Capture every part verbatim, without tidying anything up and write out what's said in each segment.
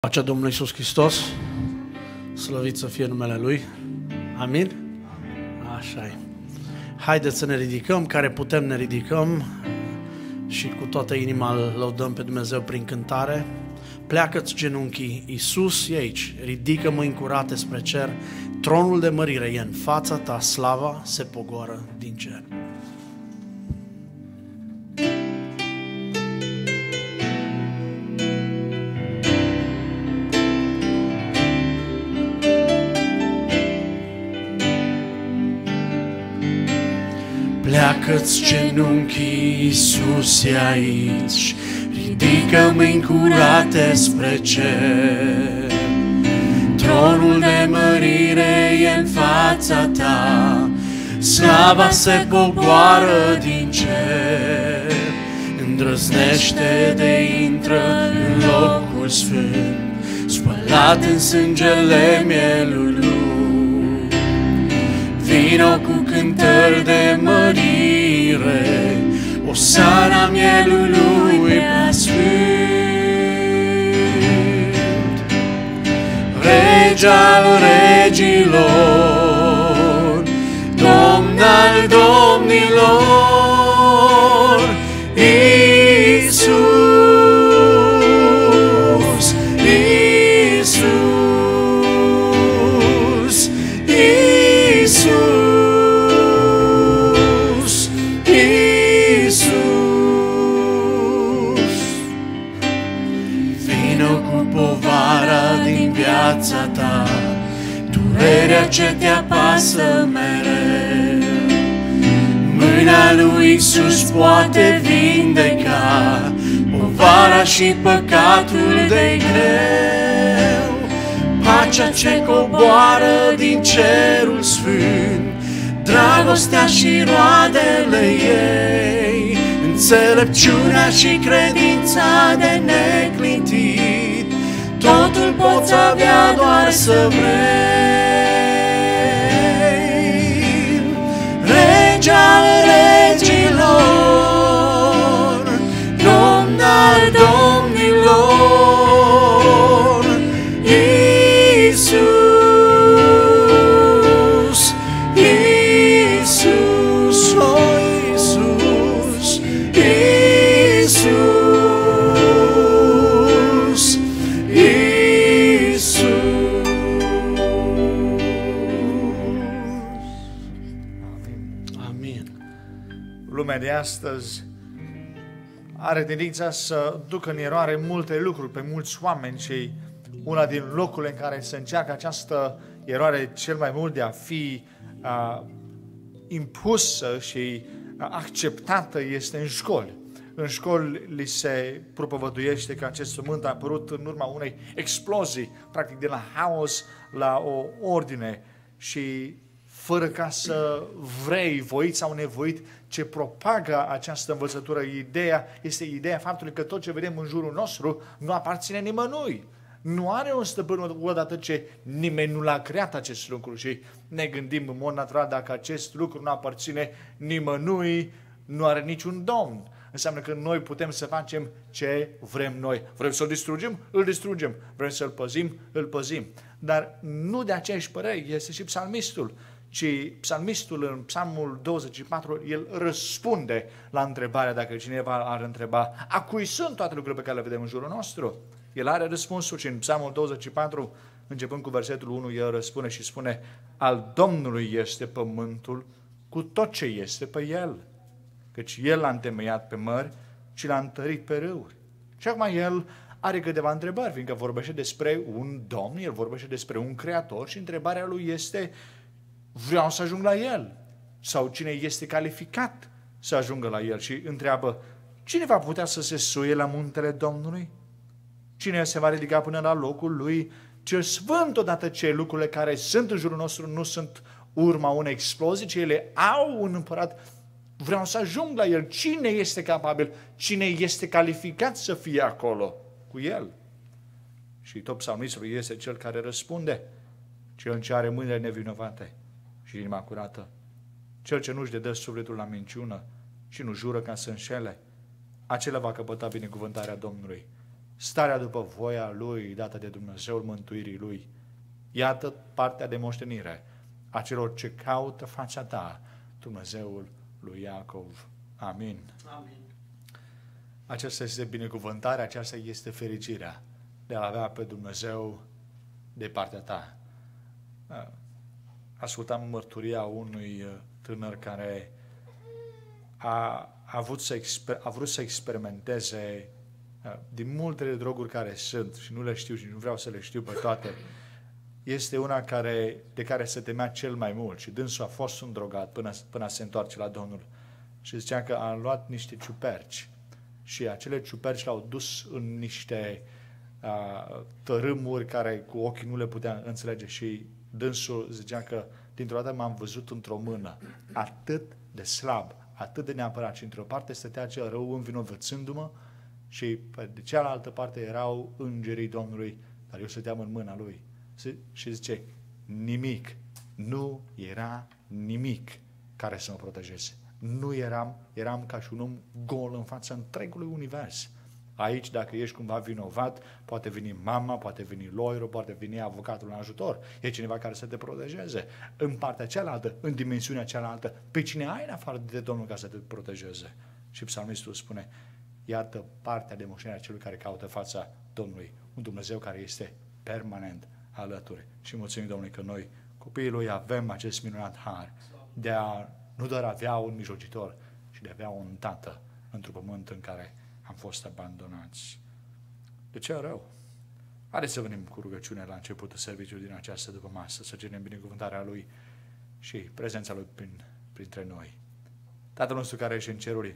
Pacea Domnului Iisus Hristos, slăvit să fie numele Lui, amin? Așa e. Haideți să ne ridicăm, care putem ne ridicăm și cu toată inima îl lăudăm pe Dumnezeu prin cântare. Pleacă-ți genunchii, Iisus e aici, ridică mâini curate spre cer, tronul de mărire e în fața ta, slava se pogoară din cer. Pleacă-ți genunchii, Iisus e aici, ridică mâini curate spre cer. Tronul de mărire e în fața ta, slava se pogoară din cer. Îndrăznește de intră în locul sfânt, spălat în sângele mielului. Vino cu cântări de mărire, osana mielului prea sfânt. Rege al regilor, Domn al domnilor, Iisus, Iisus, Iisus, Iisus. Vino cu povara din viața ta, durerea ce te apasă mereu. Mâna lui Iisus poate vindeca povara și păcatul de greu. Pacea ce coboară din cerul sfânt, dragostea și roadele ei, înțelepciunea și credința de neclintit, totul poți avea doar să vrei. Rege al regilor, Domn al domnilor, Iisus, Iisus, oh Iisus, Iisus, Iisus. Amin. Lumea de astăzi are tendința să ducă în eroare multe lucruri pe mulți oameni și una din locurile în care se încearcă această eroare cel mai mult de a fi uh, impusă și uh, acceptată este în școli. În școli li se propovăduiește că acest sământ a apărut în urma unei explozii, practic de la haos la o ordine, și fără ca să vrei, voit sau nevoit, ce propagă această învățătură, ideea, este ideea faptului că tot ce vedem în jurul nostru nu aparține nimănui. Nu are un stăpân odată ce nimeni nu l-a creat acest lucru și ne gândim în mod natural, dacă acest lucru nu aparține nimănui, nu are niciun domn. Înseamnă că noi putem să facem ce vrem noi. Vrem să-l distrugem? Îl distrugem. Vrem să-l păzim? Îl păzim. Dar nu de aceeași părere este și psalmistul, ci psalmistul în psalmul douăzeci și patru, el răspunde la întrebarea, dacă cineva ar întreba, a cui sunt toate lucrurile pe care le vedem în jurul nostru? El are răspunsul și în psalmul douăzeci și patru, începând cu versetul unu, el răspunde și spune, al Domnului este pământul cu tot ce este pe el, căci el l-a întemeiat pe mări și l-a întărit pe râuri. Și acum el are câteva întrebări, fiindcă vorbește despre un Domn, el vorbește despre un Creator și întrebarea lui este, vreau să ajung la el? Sau cine este calificat să ajungă la el? Și întreabă, cine va putea să se suie la muntele Domnului? Cine se va ridica până la locul lui cel sfânt, odată ce lucrurile care sunt în jurul nostru nu sunt urma unei explozii, ci ele au un împărat? Vreau să ajung la el. Cine este capabil? Cine este calificat să fie acolo cu el? Și tot psalmistul este cel care răspunde, cel ce are mâinile nevinovate și inima curată, cel ce nu-și dedă sufletul la minciună și nu jură ca să înșele, acela va căpăta binecuvântarea Domnului. starea după voia Lui dată de Dumnezeul mântuirii Lui. Iată partea de moștenire a celor ce caută fața ta, Dumnezeul lui Iacov. Amin. Amin. Aceasta este binecuvântarea, aceasta este fericirea de a avea pe Dumnezeu de partea ta. Ascultam mărturia unui tânăr care a, a, avut să exper, a vrut să experimenteze din multele droguri care sunt și nu le știu și nu vreau să le știu pe toate. Este una care, de care se temea cel mai mult și dânsul a fost un drogat până, până se întoarce la Domnul. Și zicea că a luat niște ciuperci și acele ciuperci l-au dus în niște uh, tărâmuri care cu ochii nu le putea înțelege și dânsul zicea că dintr-o dată m-am văzut într-o mână atât de slab, atât de neapărat și într-o parte stătea cel rău învinovățându-mă și pe de cealaltă parte erau îngerii Domnului, dar eu stăteam în mâna lui. Și zice, nimic, nu era nimic care să mă protejeze. Nu eram, eram ca și un om gol în fața întregului univers. Aici, dacă ești cumva vinovat, poate veni mama, poate veni lawyerul, poate veni avocatul în ajutor. E cineva care să te protejeze. În partea cealaltă, în dimensiunea cealaltă, pe cine ai în afară de Domnul ca să te protejeze? Și psalmistul spune, iată partea de moștenirea celui care caută fața Domnului. Un Dumnezeu care este permanent alături. Și mulțumim Domnului că noi, copiii Lui, avem acest minunat har de a nu doar avea un mijlocitor, ci de a avea un tată într-un pământ în care am fost abandonați. De ce rău? Haideți să venim cu rugăciune la începutul serviciului din această după masă, să cerem binecuvântarea Lui și prezența Lui prin, printre noi. Tatăl nostru care ești în ceruri,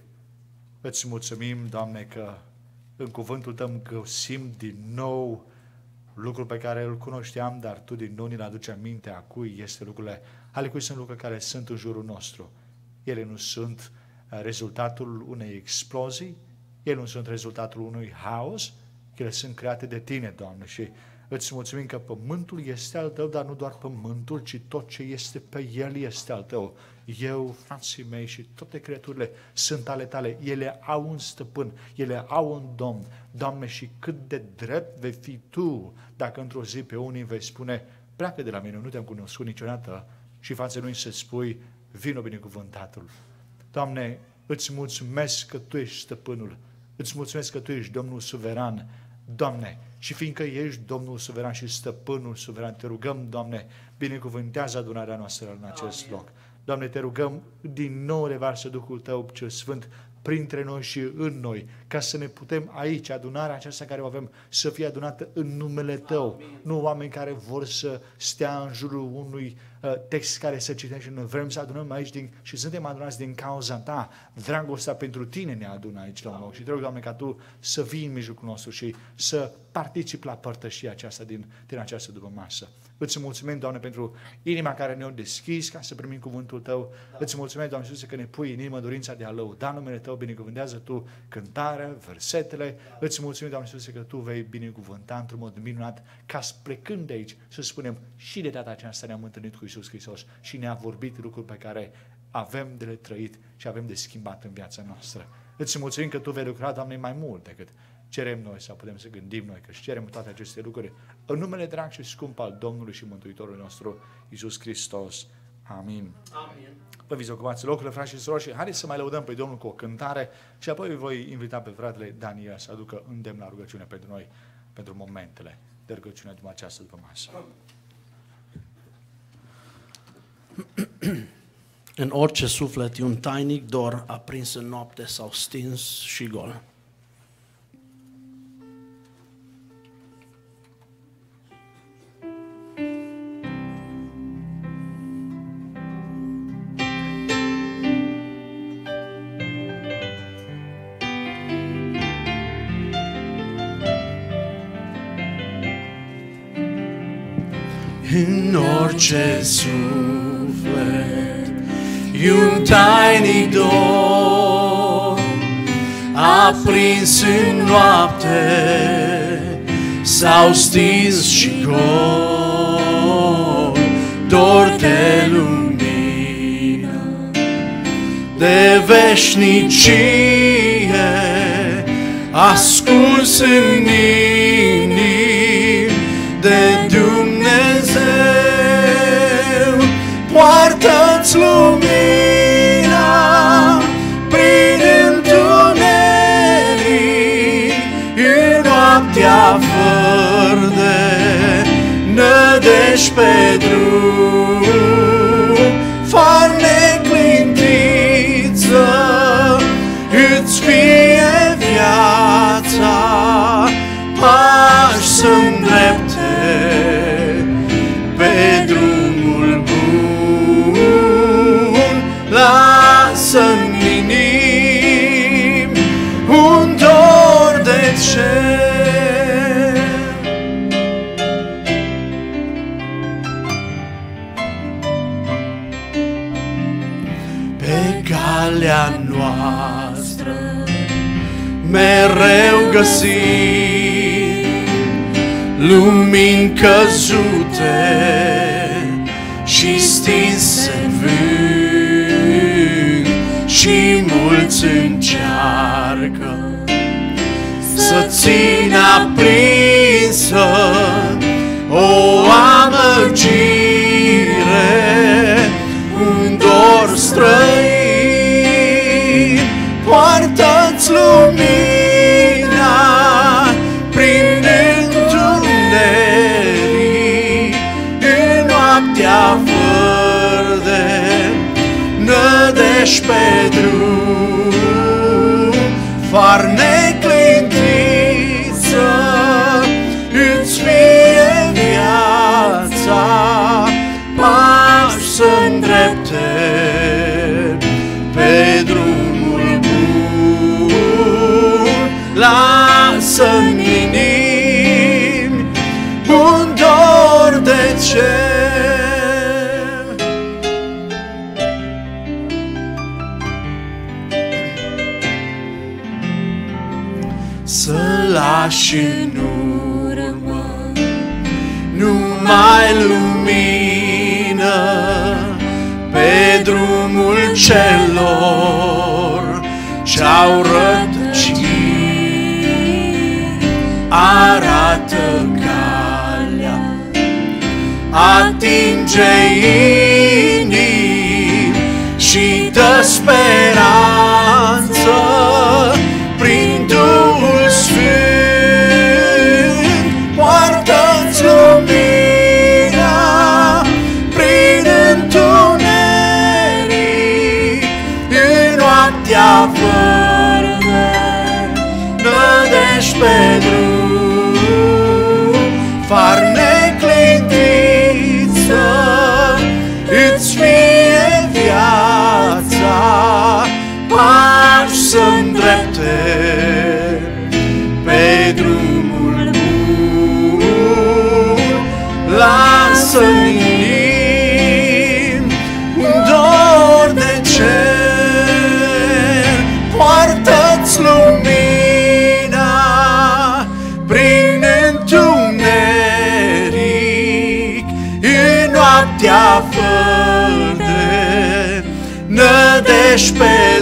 îți mulțumim, Doamne, că în cuvântul Tău găsim din nou lucrul pe care îl cunoșteam, dar Tu din nou ne-l aduci aminte a cui este lucrurile, ale cui sunt lucruri care sunt în jurul nostru. Ele nu sunt rezultatul unei explozii, ele nu sunt rezultatul unui haos, ele sunt create de Tine, Doamne, și îți mulțumim că pământul este al Tău, dar nu doar pământul, ci tot ce este pe el este al Tău. Eu, frații mei și toate creaturile sunt ale Tale. Ele au un stăpân, ele au un Domn. Doamne, și cât de drept vei fi Tu dacă într-o zi pe unii vei spune, pleacă de la mine, nu te-am cunoscut niciodată, și față lui să spui, vino binecuvântatul. Doamne, îți mulțumesc că Tu ești stăpânul, îți mulțumesc că Tu ești Domnul suveran. Doamne, și fiindcă ești Domnul suveran și stăpânul suveran, te rugăm, Doamne, binecuvântează adunarea noastră în acest Amin. Loc. Doamne, te rugăm, din nou revarsă Duhul Tău cel Sfânt printre noi și în noi, ca să ne putem aici, adunarea aceasta care o avem, să fie adunată în numele Tău. Amin. Nu oameni care vor să stea în jurul unui uh, text care să citește. Noi vrem să adunăm aici din, și suntem adunați din cauza Ta. Dragostea pentru Tine ne adună aici la un loc. Și te rog, Doamne, ca Tu să vii în mijlocul nostru și să participi la părtășia aceasta din, din această după masă. Îți mulțumim, Doamne, pentru inima care ne-o deschis ca să primim cuvântul Tău. Da. Îți mulțumim, Doamne Iisuse, că ne pui în inimă dorința de a lăuda numele Tău, binecuvântează Tu cântarea, versetele. Da. Îți mulțumim, Doamne Iisuse, că Tu vei binecuvânta într-un mod minunat, ca plecând de aici să spunem și de data aceasta ne-am întâlnit cu Iisus Hristos și ne-a vorbit lucruri pe care avem de le trăit și avem de schimbat în viața noastră. Îți mulțumim că Tu vei lucra, Doamne, mai mult decât cerem noi sau putem să gândim noi, că cerem toate aceste lucruri în numele drag și scump al Domnului și Mântuitorului nostru, Iisus Hristos. Amin. Amin. Vă viți ocupați locurile, frați și surori, și haideți să mai lăudăm pe Domnul cu o cântare și apoi voi invita pe fratele Daniel să aducă îndemn la rugăciune pentru noi, pentru momentele de rugăciune după această după masă. În orice suflet e un tainic dor aprins în noapte sau stins și gol. În orice suflet e un tainic dor aprins în noapte sau stins și gol, dor de lumină, de veșnicie, ascuns în inimi de Dumnezeu. Poartă-ți lumina prin întuneric, în noaptea fără de nădejde pe drum. Far neclintiță, îți fie viața, pași să-ndrepte pe drumul bun. Lasă-n inimi un dor de cer. Pe calea noastră mereu găsim lumini căzute și stinse în vânt, și mulți încearcă să țină aprinsă o amăgire, un dor străin. Poartă-ți lumina prin întuneric, în noaptea fără de nădejde pe drum. Far neclintiță, îți fie viața, pași să-ndrepte pe drumul bun. Lasă-n inimi un dor de cer. Să lași în urmă numai lumină pe drumul celor ce-au rătăcit. Arată calea, atinge inimi și dă speranță prin Duhul Sfânt. Poartă-ți lumina prin întuneric, în noaptea fără de nădejde pe drum. Far neclintiță, îți fie viața, pași să-ndrepte pe drumul bun. Lasă-n inimi un dor de cer. Poartă-ți lumina prin întuneric, în noaptea fără de nădejde pe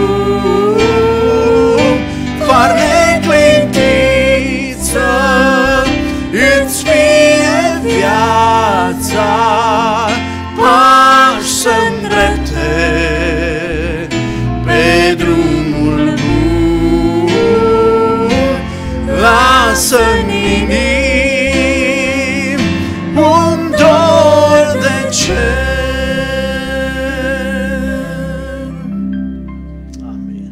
drum. Far neclintiță, îți fie viața, pași să-ndrepte pe drumul bun. Lasă-n inimi un dor de cer. Amin.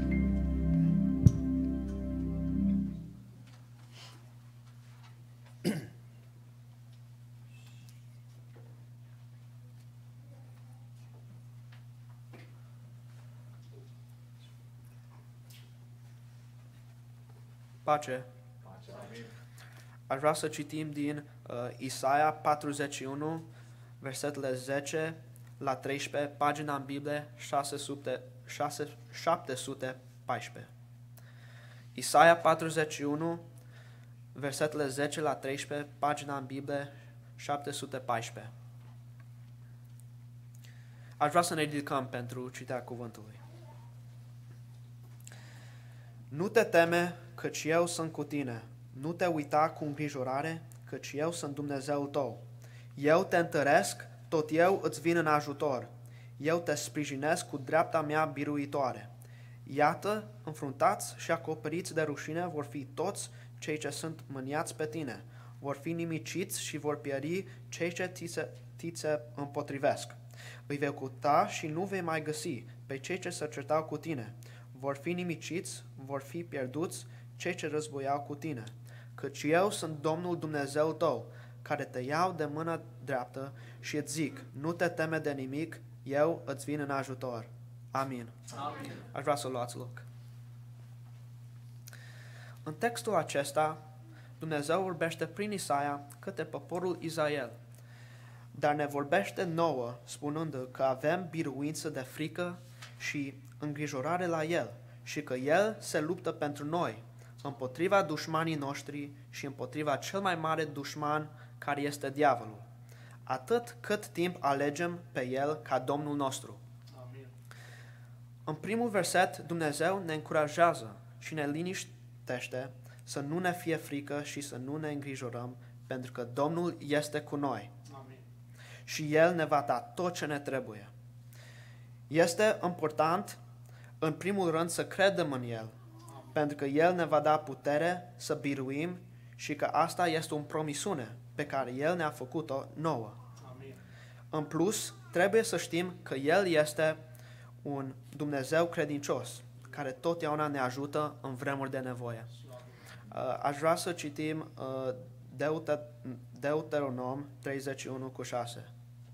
Pace. Aș vrea să citim din uh, Isaia patruzeci și unu, versetele zece la treisprezece, pagina în Biblie șase sute șapte sute paisprezece. Isaia patruzeci și unu, versetele zece la treisprezece, pagina în Biblie șapte sute paisprezece. Aș vrea să ne ridicăm pentru citerea cuvântului. Nu te teme, căci eu sunt cu tine. Nu te uita cu îngrijorare, căci eu sunt Dumnezeul tău. Eu te întăresc, tot eu îți vin în ajutor. Eu te sprijinesc cu dreapta mea biruitoare. Iată, înfruntați și acoperiți de rușine vor fi toți cei ce sunt mâniați pe tine. Vor fi nimiciți și vor pieri cei ce ți se, ți se împotrivesc. Îi vei căuta și nu vei mai găsi pe cei ce se certau cu tine. Vor fi nimiciți, vor fi pierduți cei ce războiau cu tine. Căci eu sunt Domnul Dumnezeul tău, care te iau de mână dreaptă și îți zic, nu te teme de nimic, eu îți vin în ajutor. Amin. Amin. Aș vrea să luați loc. În textul acesta, Dumnezeu vorbește prin Isaia către poporul Israel, dar ne vorbește nouă, spunând că avem biruință de frică și îngrijorare la El și că El se luptă pentru noi, împotriva dușmanii noștri și împotriva cel mai mare dușman care este diavolul, atât cât timp alegem pe El ca Domnul nostru. Amin. În primul verset, Dumnezeu ne încurajează și ne liniștește să nu ne fie frică și să nu ne îngrijorăm, pentru că Domnul este cu noi. Amin. Și El ne va da tot ce ne trebuie. Este important, în primul rând, să credem în El, pentru că El ne va da putere să biruim și că asta este o promisiune pe care El ne-a făcut-o nouă. Amin. În plus, trebuie să știm că El este un Dumnezeu credincios, care totdeauna ne ajută în vremuri de nevoie. Uh, aș vrea să citim uh, Deute- Deuteronom treizeci și unu cu șase.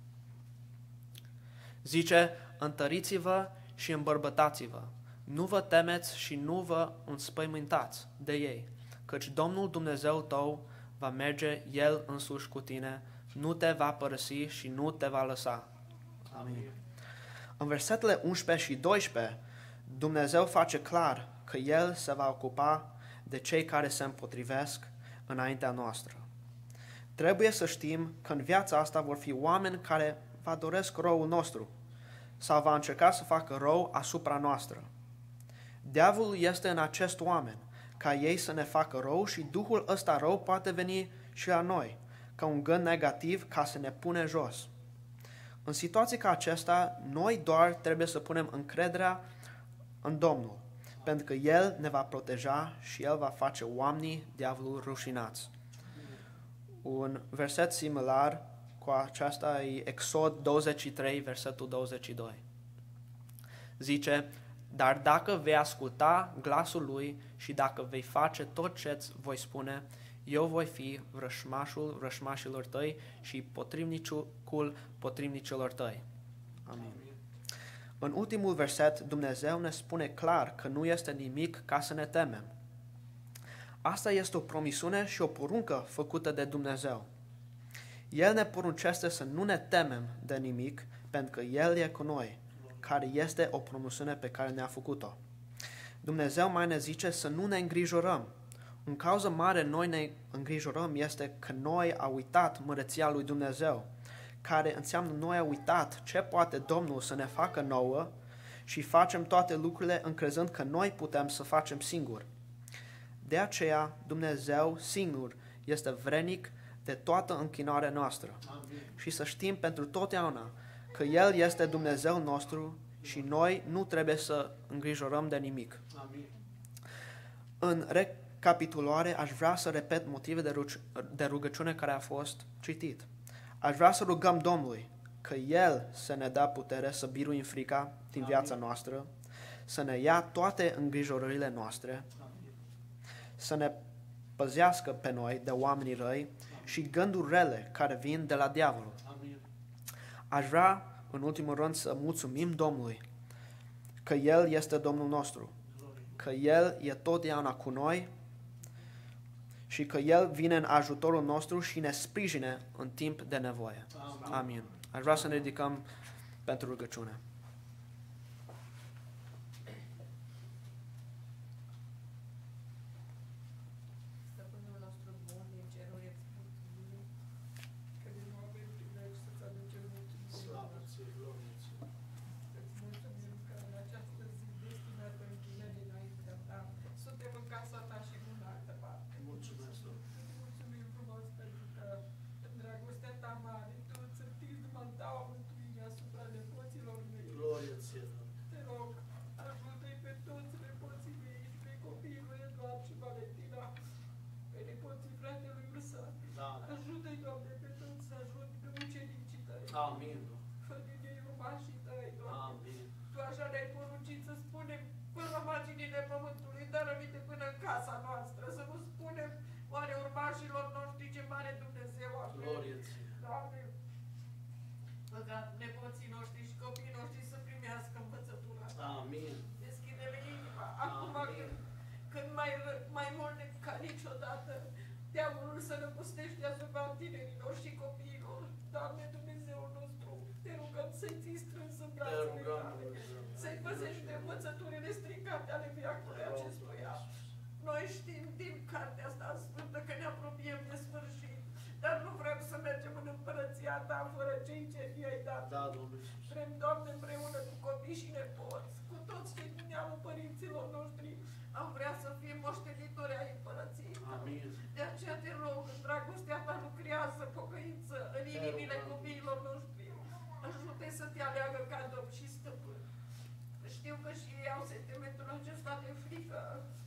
Zice, întăriți-vă și îmbărbătați-vă, nu vă temeți și nu vă înspăimântați de ei, căci Domnul Dumnezeul tău va merge El însuși cu tine, nu te va părăsi și nu te va lăsa. Amin. În versetele unsprezece și doisprezece, Dumnezeu face clar că El se va ocupa de cei care se împotrivesc înaintea noastră. Trebuie să știm că în viața asta vor fi oameni care va doresc răul nostru sau va încerca să facă rău asupra noastră. Diavolul este în acest oameni, ca ei să ne facă rău și Duhul ăsta rău poate veni și la noi, ca un gând negativ ca să ne pune jos. În situații ca acesta, noi doar trebuie să punem încrederea în Domnul, pentru că El ne va proteja și El va face oamenii diavolul rușinați. Un verset similar cu aceasta e Exod douăzeci și trei, versetul douăzeci și doi. Zice, dar dacă vei asculta glasul Lui și dacă vei face tot ce-ți voi spune, eu voi fi vrășmașul vrășmașilor tăi și potrivnicul potrivnicilor tăi. Amin. În ultimul verset, Dumnezeu ne spune clar că nu este nimic ca să ne temem. Asta este o promisiune și o poruncă făcută de Dumnezeu. El ne poruncește să nu ne temem de nimic, pentru că El e cu noi, care este o promisiune pe care ne-a făcut-o. Dumnezeu mai ne zice să nu ne îngrijorăm. În cauza mare noi ne îngrijorăm este că noi am uitat măreția lui Dumnezeu, care înseamnă noi am uitat ce poate Domnul să ne facă nouă și facem toate lucrurile încrezând că noi putem să facem singuri. De aceea, Dumnezeu singur este vrenic de toată închinarea noastră. Amin. Și să știm pentru totdeauna că El este Dumnezeul nostru și noi nu trebuie să îngrijorăm de nimic. Amin. În recapitulare, aș vrea să repet motive de, ruc- de rugăciune care a fost citit. Aș vrea să rugăm Domnului că El să ne dea putere să biruim frica din viața noastră, să ne ia toate îngrijorările noastre, să ne păzească pe noi de oamenii răi și gânduri rele care vin de la diavolul. Amin. Aș vrea, în ultimul rând, să mulțumim Domnului că El este Domnul nostru, că El e totdeauna cu noi și că El vine în ajutorul nostru și ne sprijine în timp de nevoie. Amin. Amin. Aș vrea să ne ridicăm pentru rugăciune. Stăpânul nostru bun din ceruri, îți mulțumim că din nou avem privilegiu să-ți aducem mulțumire. Slavă ție, glorie ție. Îți mulțumim că în această zi destinată închinării înaintea ta, sub Doamne, pe toți să ajut, pe ucenicii Tăi. Amin. Fă din ei urmașii Tăi, Doamne. Amin. Tu așa ne-ai poruncit să spunem până la marginile pământului, dar aminte până în casa noastră, să nu spunem oare urmașilor noștri ce mare Dumnezeu avem. Glorie Ție. Doamne, băga nepoții noștri și copiii noștri să primească învățătura Ta. Amin. Deschide-le inima. Acum Amin. când, când mai, ră- mai mult decât ca niciodată, diavolul să năpustește asupra tinerilor și copiilor. Doamne Dumnezeul nostru, te rugăm să-i ții strâns în Te brațele rugăm, Tale, Dumnezeu. să-i păzești de învățăturile stricate ale viacului acestuia. Noi știm din cartea asta sfântă că ne apropiem de sfârșit, dar nu vrem să mergem în împărăția Ta fără cei ce i-ai dat. Da, Domnul Iisus. Vrem, Doamne, împreună cu copii și nepoți, cu toți cei din neamul părinților noștri, am vrea să fim moștenitori ai împărăției Tale. Amin. De aceea te rog, în dragostea Ta lucrează pocăință în inimile rog, copiilor noștri. Ajută-i să Te aleagă ca domn și stăpân. Știu că și ei au sentimentul acesta de frică.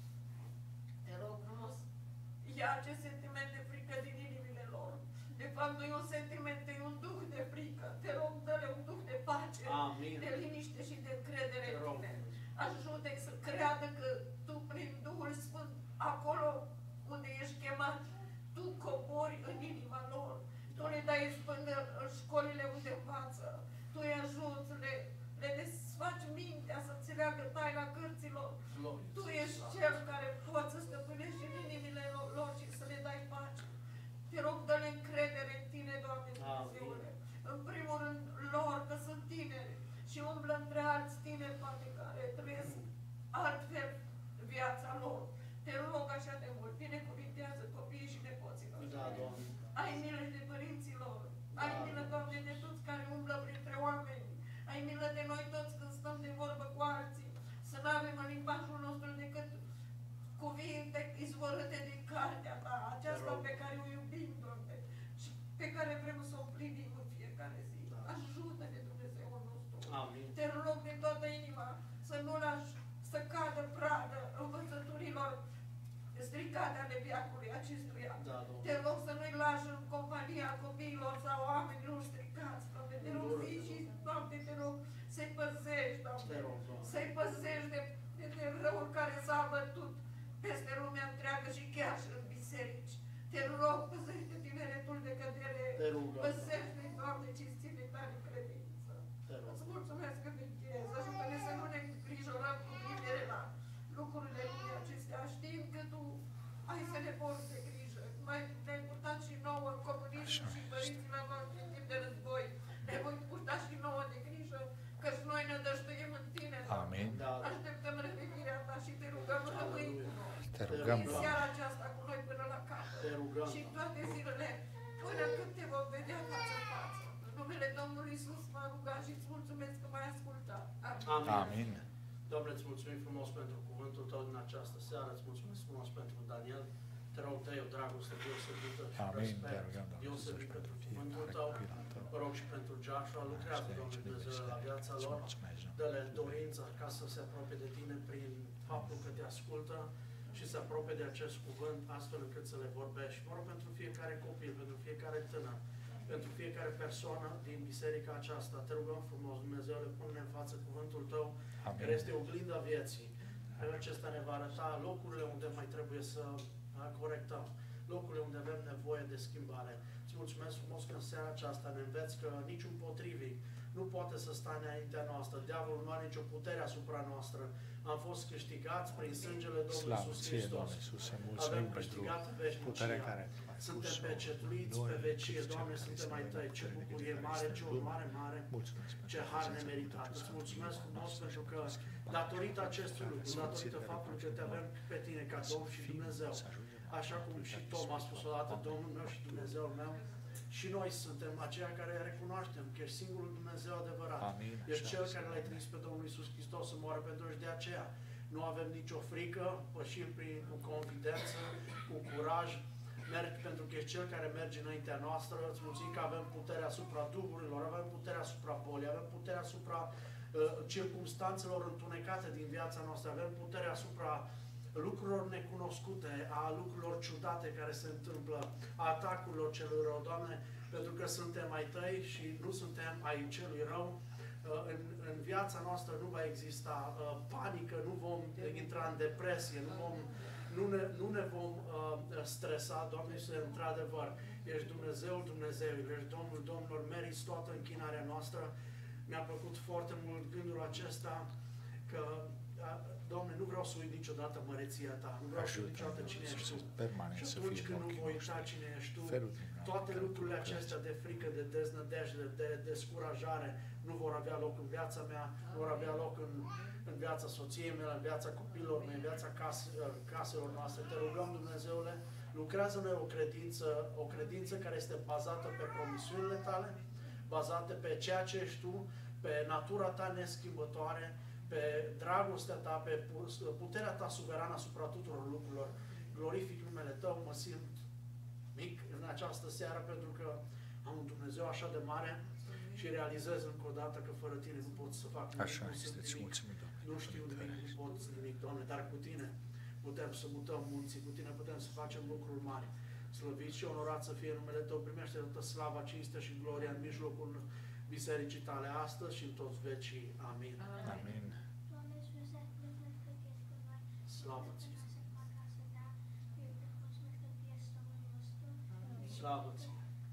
Te rog frumos, ia acest sentiment de frică din inimile lor. De fapt, nu e un sentiment, e un duh de frică. Te rog, dă-le un duh de pace, Amin. de liniște și de încredere Te în rog. Tine. Ajută-i să creadă că Tu, prin Duhul Sfânt, acolo unde ești chemat, Tu cobori în inima lor. Tu le dai până în școlile unde învață. Tu îi ajuți, le, le desfaci mintea să înțeleagă taina cărților. Glorie Tu Ție. ești Cel care poți să stăpânești în inimile lor și să le dai pace. Te rog, dă-le încredere în Tine, Doamne Dumnezeule. În primul rând lor, că sunt tineri și umblă între alți tineri, poate, care trăiesc altfel viața lor. Te rog așa de mult, binecuvintează copiii și nepoții noștri. Da, Doamne. Ai milă de părinților. Ai milă, Doamne, de toți care umblă printre oameni. Ai milă de noi toți când stăm de vorbă cu alții. Să nu avem în limbajul nostru decât cuvinte izvorâte din cartea Ta, aceasta Te rog. pe care o iubim, Doamne, și pe care vrem să o împlinim în fiecare zi. Da. Ajută-ne, Dumnezeul nostru. Amin. Te rog din toată inima să nu lași să cadă pradă învățăturilor stricate ale viacului acestuia. Da, Domnul. Te rog să nu-i lași în compania copiilor sau oamenilor stricați, Doamne. Te rog zi și, Doamne, te rog să-i păzești, Doamne. Te rog, Doamne. Să-i păzești de, de, de răul care s-a abătut peste lumea întreagă și chiar și în biserici. Te rog, păzește tineretul de cădere. Te rugăm. Păzește, Doamne, cinstire tale credință. Te rog. Îți mulțumesc că ne încheiez. Ajută-ne să nu ne îngrijorăm cu privire la lucrurile lumii acestea. Știm că Tu ai să ne porți de grijă. Mai ne-ai purtat și nouă în comunism și părinților noștri în timp de război. Ne voi purta și nouă de grijă, căci noi ne dăjduim în Tine. Amin. Da, Așteptăm revenirea Ta și Te rugăm, rămâi cu noi. Te rugăm, În seara aceasta cu noi până la capăt. Te rugăm. Și în toate zilele, până când Te vom vedea față în față. În numele Domnului Iisus m-am rugat și îți mulțumesc că m-ai ascultat. Amin. Amin. Amin. Doamne, îți mulțumim frumos pentru cuvântul Tău din această seară, îți mulțumesc frumos pentru Daniel. Te rog, Tăi o dragoste deosebită și Amin. Te respect rugăm, Doamne, deosebit Iisus, pentru pentru cuvântul fiecare Tău. copil al Tău. Mă rog și pentru Joshua, lucrează, Doamne Dumnezeu, la viața Îți lor. mulțumesc, Doamne. Dă-le dorința ca să se apropie de Tine prin faptul că Te ascultă și se apropie de acest cuvânt astfel încât să le vorbești. Mă rog pentru fiecare copil, pentru fiecare tânăr, pentru fiecare persoană din biserica aceasta. Te rugăm frumos, Dumnezeu, le pune în față cuvântul Tău, Amin. care este oglinda vieții. Felul acesta ne va arăta locurile unde mai trebuie să a, corectăm, locurile unde avem nevoie de schimbare. Îți mulțumesc frumos că în seara aceasta ne înveți că niciun potrivic nu poate să stea înaintea noastră. Diavolul nu are nicio putere asupra noastră. Am fost câștigați prin sângele Domnului Slavă Iisus Ție, Hristos. Doamne Iisuse, Avem mulțumim pentru câștigat puterea veșnicia. care Tu ai Suntem pus-o pecetuiți în pe noi, vecie. câți Doamne, cei care suntem ai suntem Tăi. Ce puternici bucurie decât mare, care ce este în urmare lume. mare. Mulțumesc pentru Ce har prezența nemeritat. Ta, Îți Sfântul mulțumesc Duhul frumos nostru pentru și că pentru schimbarea datorită noastră, acestui lucru, sfințirea datorită pe faptului că facem Te avem noi, pe Tine ca Domn și să fim, Dumnezeu. să ajungem Așa cum și Tom a spus odată, Domnul meu și Dumnezeul meu, și noi suntem aceia care recunoaștem că ești singurul Dumnezeu adevărat. Amin. Ești Așa Cel este. care L-ai trimis pe Domnul Iisus Hristos să moară pentru noi și de aceea nu avem nicio frică, pășim prin, cu confidență, cu curaj, mergi pentru că ești Cel care merge înaintea noastră, îți mulțumim că avem puterea asupra duhurilor, avem puterea asupra bolii, avem puterea asupra uh, circumstanțelor întunecate din viața noastră, avem puterea asupra lucrurilor necunoscute, a lucrurilor ciudate care se întâmplă, a atacurilor celui rău, Doamne, pentru că suntem ai Tăi și nu suntem ai celui rău. În, în viața noastră nu va exista uh, panică, nu vom intra în depresie, nu, vom, nu, ne, nu ne vom uh, stresa, Doamne, și într-adevăr, ești Dumnezeul Dumnezeului, ești Domnul Domnilor, meriți toată închinarea noastră. Mi-a plăcut foarte mult gândul acesta că, uh, Doamne, nu vreau să uit niciodată măreția Ta, nu vreau să uit niciodată cine ești Tu. Și atunci când nu voi uita cine ești Tu, toate lucrurile acestea de frică, de deznădejde, de descurajare, nu vor avea loc în viața mea, nu vor avea loc în, în viața soției mele, în viața copiilor mei, în viața case, caselor noastre. Te rugăm, Dumnezeule, lucrează-ne o credință, o credință care este bazată pe promisiunile Tale, bazată pe ceea ce ești Tu, pe natura Ta neschimbătoare, pe dragostea Ta, pe puterea Ta suverană asupra tuturor lucrurilor. Glorific numele Tău, mă simt mic în această seară pentru că am un Dumnezeu așa de mare și realizez încă o dată că fără Tine nu pot să fac nimic, Așa nu este, sunt îți nimic, mulțumim, Doamne. nu știu nimic, nu pot nimic, Doamne, dar cu Tine putem să mutăm munții, cu Tine putem să facem lucruri mari. Slăvit și onorat să fie numele Tău, primește toată slava, cinstea și gloria în mijlocul bisericii Tale astăzi și în toți vecii. Amin. Amin. Slavă-ți! Slavă-ți!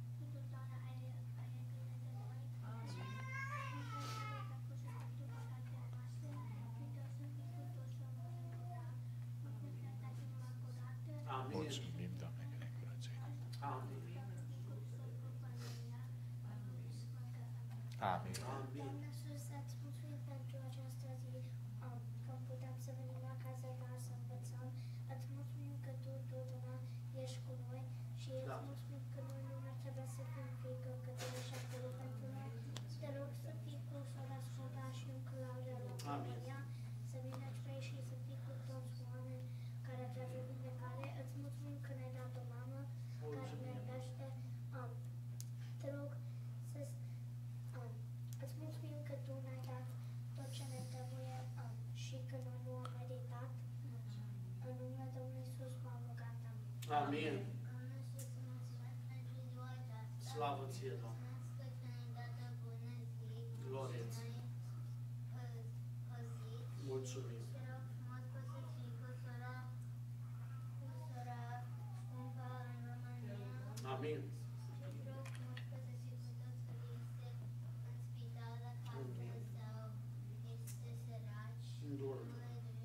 Amin. Mulțumim, Doamne, că ne-ai curățit. Amin. Amin. Amin. Doamne Iisus, îți mulțumim pentru această zi, um, că putem să venim la casa Ta să învățăm. Îți mulțumim că Tu totdeauna ești cu noi și Da. îți mulțumim că noi nu ar trebui să fim frică, că Tu ești acolo pentru noi. Te rog să fii cu sora Sfânta și în Claudia la România, să vină pe ei și să fii cu toți oameni care trebuie vindecare. Îți mulțumim că ne-ai dat o mamă care ne iubește. Um, te rog să um, îți mulțumim că Tu ne-ai dat tot ce ne trebuie um, și că noi nu am meritat. În numele Domnului Iisus m-am rugat. Amin. Amin. Slavă Ție, Doamne. Glorie-ți. Mulțumim. Amin. Îndură-te.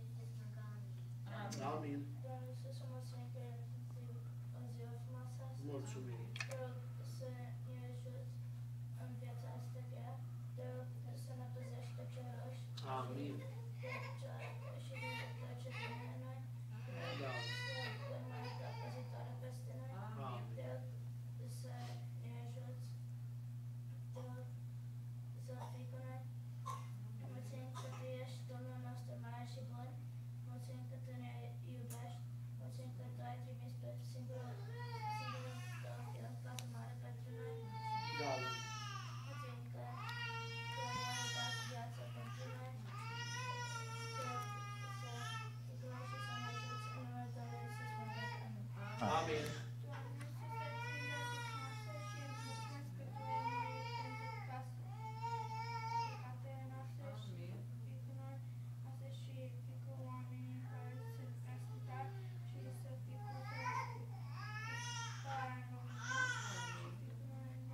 Amin. Doamne Iisus, mă mulțumim că o ziua frumoasă. Mulțumim. Te rog să ne ajut în viața asta grea. Te rog să ne păzești de celoși. Amin. De cealaltă și de tot ce vine în noi. Da. Să punem mai ca păzitoare peste noi. Amin. Te rog să ne ajut. Te rog să fii cu noi. Mulțumim că Tu ești Domnul nostru mare și bun. Mulțumim că Tu ne iubești. Mulțumim că Tu ai trimis pe singurul, singurul Tău Fiu ca să moară pentru noi. Da. Mulțumim că Tu ne-ai dat viață pentru noi. Te rog să fii cu noi și să ne ajuți în numele Domnului Iisus Hristos. Amin. Amin. Doamne Iisuse, ține zi frumoasă și îți mulțumesc că Tu ai murit pentru casă. Păcatele noastre și fii cu noi astăzi și fii cu oamenii care se în spital și să fii cu toți care în România și fii cu noi în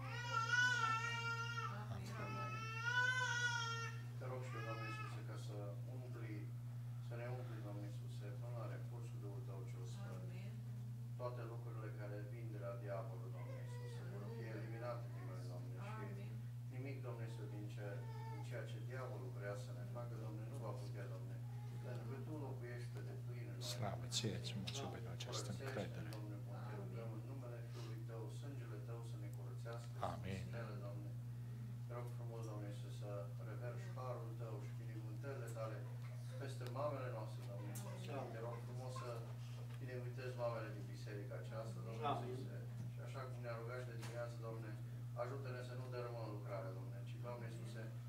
Te rog și eu, Doamne Iisuse, ca să umpli, să ne umpli, Doamne Iisuse, până la recursul Duhul Tău cel Sfânt. Toate lucrurile care vin de la diavolul, Doamne Iisuse, vor fi eliminate din noi, Doamne, și nimic, Doamne Iisuse, din, ce, din ceea ce diavolul vrea să ne facă, Doamne, nu va putea, Doamne, pentru că Tu locuiești pe deplin în noi. Slavă Ție, îți mulțumim pentru această încredere. Doamne, te rugăm în numele Fiului Tău, sângele Tău să ne curățească, Amin. stele, Doamne. Te rog frumos, Doamne Iisus, să reverși harul Tău și binecuvântările Tale peste mamele noastre, Doamne Iisus. Te rog frumos să binecuvântezi mamele din biserica aceasta, Doamne Amin. Iisuse. Și așa cum ne-a rugat și de dimineață, Doamne, ajută-ne să nu dărâmăm lucrarea, Doamne, ci, Doamne Iisuse,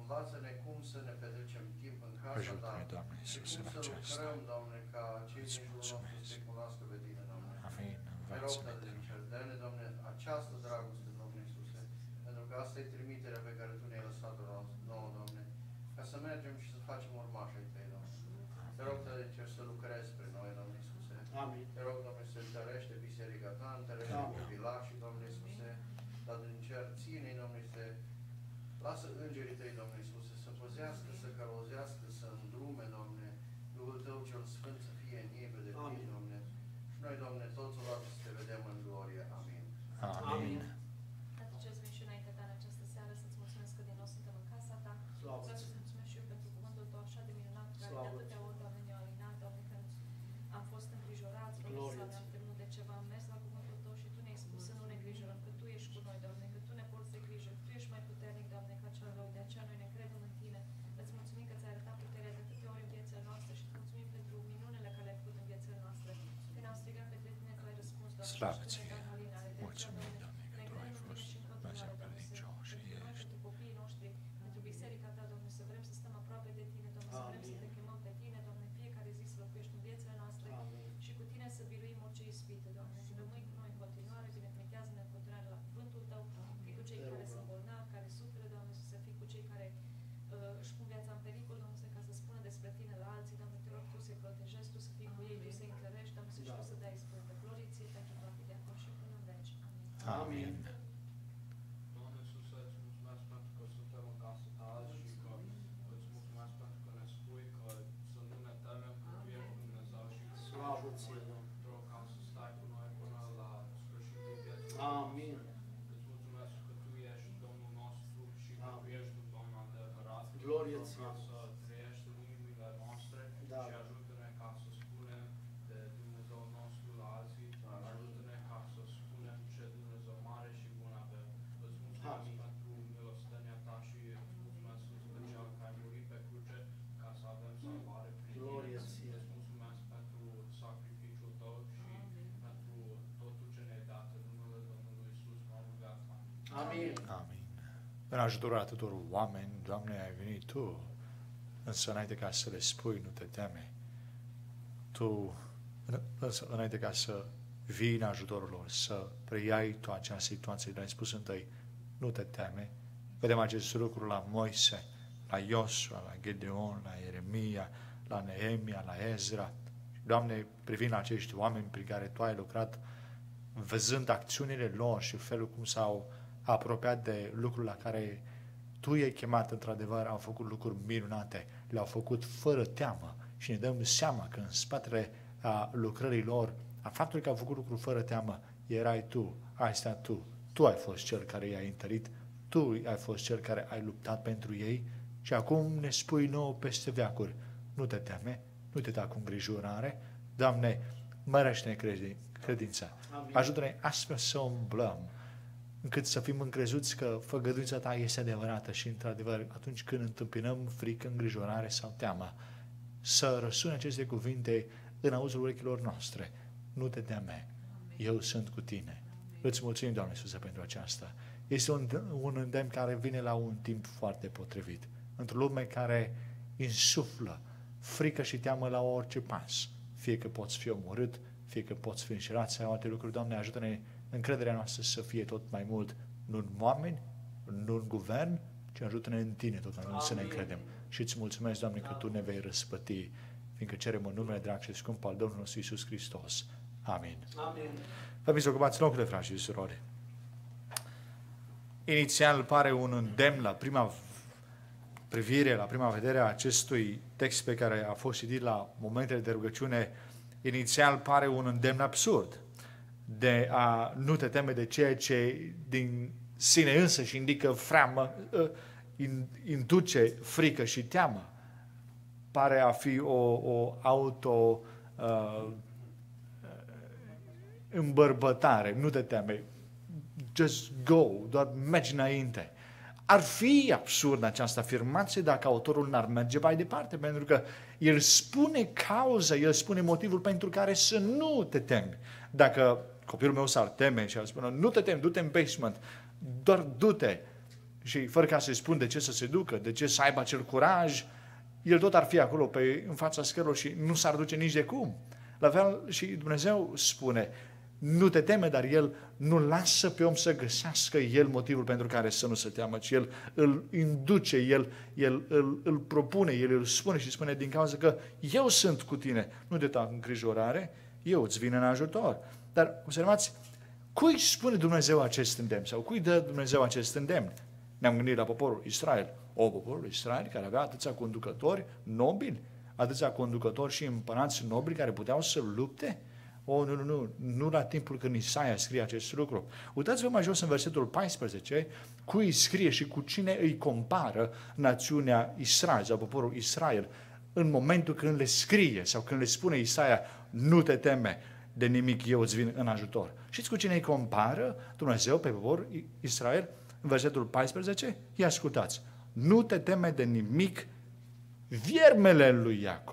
învață-ne cum să ne petrecem timp în casa Ta Ajută-ne, Doamne și Iisuse, cum în să aceasta. lucrăm, Doamne, ca cei Îți din jurul nostru mulțumesc. să-i cunoască pe Tine, Doamne. Amin. Te rog, Învață-ne, Tată din cer, dă-ne, Doamne, această dragoste, Doamne Iisuse, pentru că asta e trimiterea pe care Tu ne-ai lăsat-o nouă, Doamne, ca să mergem și să facem urmași ai Tăi, Doamne. Te rog, Tată din cer, să lucrezi spre noi, Doamne Iisuse. Amin. Te rog, Doamne, să întărește biserica Ta, întărește copilașii, Doamne Iisuse, Tată din cer, ține-i, Doamne Iisuse, lasă îngerii Tăi, Doamne Iisuse, să păzească, să călăuzească, să îndrume, Doamne, Duhul Tău cel Sfânt să fie în ei pe deplin, Doamne. Și noi, Doamne, toți odată să Te vedem în glorie. Amin. Amin. Tată, ce-ți vin și înainte Ta în această seară, să-ți mulțumesc că din nou suntem în casa Ta. Slavă Vreau ție. să-ți mulțumesc și eu pentru cuvântul Tău așa de minunat, care de Slavă atâtea ori, Doamne, ne-a alinat, Doamne, când am fost îngrijorați, Doamne, Glorie sau ție. ne-am temut de ceva, am mers la cuvântul Tău și Tu ne-ai spus să nu ne îngrijorăm, că Tu ești cu noi, Doamne, că Tu ne porți de grijă, Tu ești mai puternic, Doamne, ca cel rău, de aceea noi ne credem în Tine. Îți mulțumim că ți-ai arătat puterea de atâtea ori în viețile noastre și îți mulțumim pentru minunile care le-ai făcut în viețile noastre. Când am strigat pe Tine, Tu ai răspuns, Doamne, Slavă și Tu ne-ai ție. dat alinare. De aceea, Mulțumim, Doamne, Doamne, că ne Tu ai credem în fost Tine și în Dumnezeu continuare, Doamne, să- credincios și pentru noi, ești. pentru copiii noștri, pentru biserica Ta, Doamne, să vrem să stăm aproape de Tine, Doamne, să vrem să Te chemăm pe Tine, Doamne, în fiecare zi să locuiești în viețile noastre Amin. și cu Tine să biruim orice ispită, Doamne. Și rămâi cu noi în continuare, binecuvintează-ne în continuare la cuvântul Tău, fii cu cei care sunt bolnavi, care suferă, Doamne, să fii cu cei care uh, își pun viața în pericol, Doamne, ca să spună despre Tine la alții, Doamne, Te rog Tu să-i protejezi, Tu să fii cu ei, Tu să-i întărești, Doamne, să știu să dai spune glorie Ție pentru toate de acum și până în veci. Amin. Amin. Doamne Iisuse, îți mulțumesc pentru că suntem în casa Ta azi și că îți mulțumesc pentru că ne spui că să nu ne temem că Tu ești Dumnezeu și că Slavă Ție, Doamne. te rog ca să stai cu noi până la sfârșitul vieții. Amin. Îți mulțumesc că Tu ești Domnul nostru și că Tu ești un Domn adevărat. Glorie Te rog Ție. ca să trăiești în inimile noastre Da. și ajută-ne ca să spunem de Dumnezeu nostru la alții. Ajută-ne ca să spunem ce Dumnezeu mare și bun avem. Îți mulțumesc Amin. pentru milostenia Ta și îți mulțumesc în special că ai murit pe cruce ca să avem salvare prin Glorie Tine. Ție. Îți mulțumesc pentru sacrificiul Tău și pentru totul ce ne-ai dat în numele Domnului Iisus. M-am rugat. Amin. Amin. În ajutorul atâtor oameni, Doamne, ai venit Tu, însă înainte ca să le spui, nu te teme. Tu, în- însă înainte ca să vii în ajutorul lor, să preiai tu această situație, le-ai spus întâi, nu te teme. Vedem acest lucru la Moise, la Iosua, la Gedeon, la Ieremia, la Neemia, la Ezra. Doamne, privind acești oameni prin care Tu ai lucrat, văzând acțiunile lor și felul cum s-au apropiat de lucrul la care Tu i-ai chemat, într-adevăr, au făcut lucruri minunate, le-au făcut fără teamă și ne dăm seama că în spatele a lucrării lor, a faptului că au făcut lucruri fără teamă, erai Tu, ai stat Tu, Tu ai fost Cel care i-ai întărit, Tu ai fost Cel care ai luptat pentru ei și acum ne spui nouă peste veacuri, nu te teme, nu te da cu îngrijorare, Doamne, mărește-ne credi- credința, Amin. ajută-ne astfel să umblăm, încât să fim încrezuți că făgăduința Ta este adevărată și, într-adevăr, atunci când întâmpinăm frică, îngrijorare sau teamă, să răsune aceste cuvinte în auzul urechilor noastre. Nu te teme, eu sunt cu tine. Îți mulțumim, Doamne Iisuse, pentru aceasta. Este un, un îndemn care vine la un timp foarte potrivit. Într-o lume care insuflă frică și teamă la orice pas. Fie că poți fi omorât, fie că poți fi înșelat sau alte lucruri. Doamne, ajută-ne încrederea noastră să fie tot mai mult, nu în oameni, nu în guvern, ci ajută-ne în Tine tot mai mult să ne încredem. Și îți mulțumesc, Doamne, că Tu ne vei răspăti, fiindcă cerem în numele drag și scump al Domnului nostru Iisus Hristos. Amin. Amin. Vă să ocupați locurile, frați și surori. Inițial pare un îndemn la prima privire, la prima vedere a acestui text pe care a fost citit la momentele de rugăciune, inițial pare un îndemn absurd de a nu te teme de ceea ce din sine însă și indică freamă, induce frică și teamă. Pare a fi o, o auto uh, îmbărbătare, nu te teme, just go, doar mergi înainte. Ar fi absurd această afirmație dacă autorul n-ar merge mai departe, pentru că el spune cauza, el spune motivul pentru care să nu te temi. Dacă copilul meu s-ar teme și ar spune, nu te temi, du-te în basement, doar du-te, și fără ca să-i spun de ce să se ducă, de ce să aibă acel curaj, el tot ar fi acolo pe, în fața scărilor și nu s-ar duce nici de cum. La fel și Dumnezeu spune, nu te teme, dar El nu lasă pe om să găsească El motivul pentru care să nu se teamă, ci El îl induce, El, El îl, îl propune, El îl spune și spune din cauza că eu sunt cu tine, nu de ta îngrijorare, eu îți vin în ajutor. Dar observați, cui spune Dumnezeu acest îndemn sau cui dă Dumnezeu acest îndemn? Ne-am gândit la poporul Israel. O, poporul Israel care avea atâția conducători nobili, atâția conducători și împărați nobili care puteau să lupte? O, nu, nu, nu, nu la timpul când Isaia scrie acest lucru. Uitați-vă mai jos în versetul paisprezece, cui scrie și cu cine îi compară națiunea Israel sau poporul Israel în momentul când le scrie sau când le spune Isaia, nu te teme de nimic, eu îți vin în ajutor. Știți cu cine îi compară Dumnezeu pe poporul Israel? În versetul paisprezece, ia ascultați, nu te teme de nimic, viermele lui Iacov.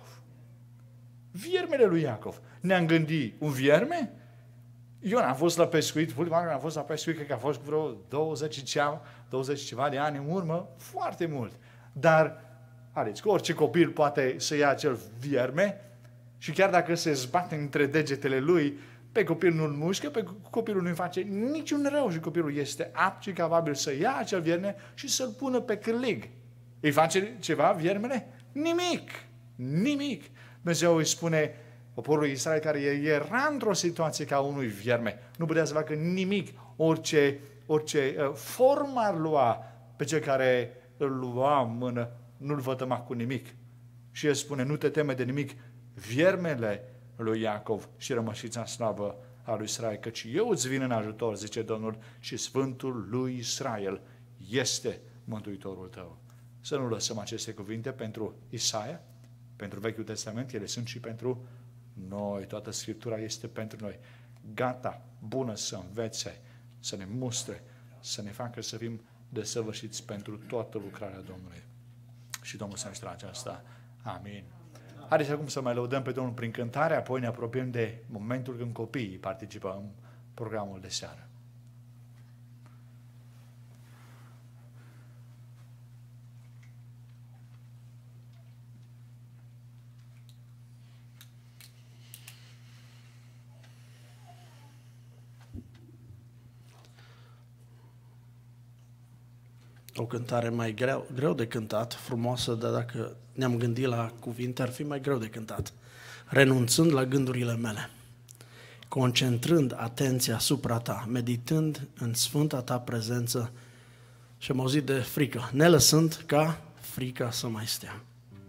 Viermele lui Iacov. Ne-am gândit, un vierme? Eu n-am fost la pescuit, ultima oară am fost la pescuit, cred că a fost vreo douăzeci ceva, douăzeci ceva de ani în urmă, foarte mult. Dar, haideți, că orice copil poate să ia acel vierme și chiar dacă se zbate între degetele lui, pe copil nu-l mușcă, pe copilul nu-i face niciun rău și copilul este apt și capabil să ia acel vierme și să-l pună pe cârlig. Îi face ceva viermele? Nimic! Nimic! Dumnezeu îi spune poporului Israel care era într-o situație ca unui vierme. Nu putea să facă nimic. Orice, orice uh, formă ar lua pe cel care îl lua în mână, nu-l vătăma cu nimic. Și el spune, nu te teme de nimic, viermele lui Iacov și rămășița slavă a lui Israel, căci eu îți vin în ajutor, zice Domnul, și Sfântul lui Israel este Mântuitorul tău. Să nu lăsăm aceste cuvinte pentru Isaia, pentru Vechiul Testament, ele sunt și pentru noi. Toată Scriptura este pentru noi. Gata, bună să învețe, să ne mustre, să ne facă să fim desăvârșiți pentru toată lucrarea Domnului. Și Domnul să ne aceasta. Amin. Haideți acum să mai lăudăm pe Domnul prin cântare, apoi ne apropiem de momentul când copiii participă în programul de seară. O cântare mai greu, greu de cântat, frumoasă, dar dacă ne-am gândit la cuvinte, ar fi mai greu de cântat. Renunțând la gândurile mele, concentrând atenția asupra ta, meditând în sfânta ta prezență și am auzit de frică, ne lăsând ca frica să mai stea.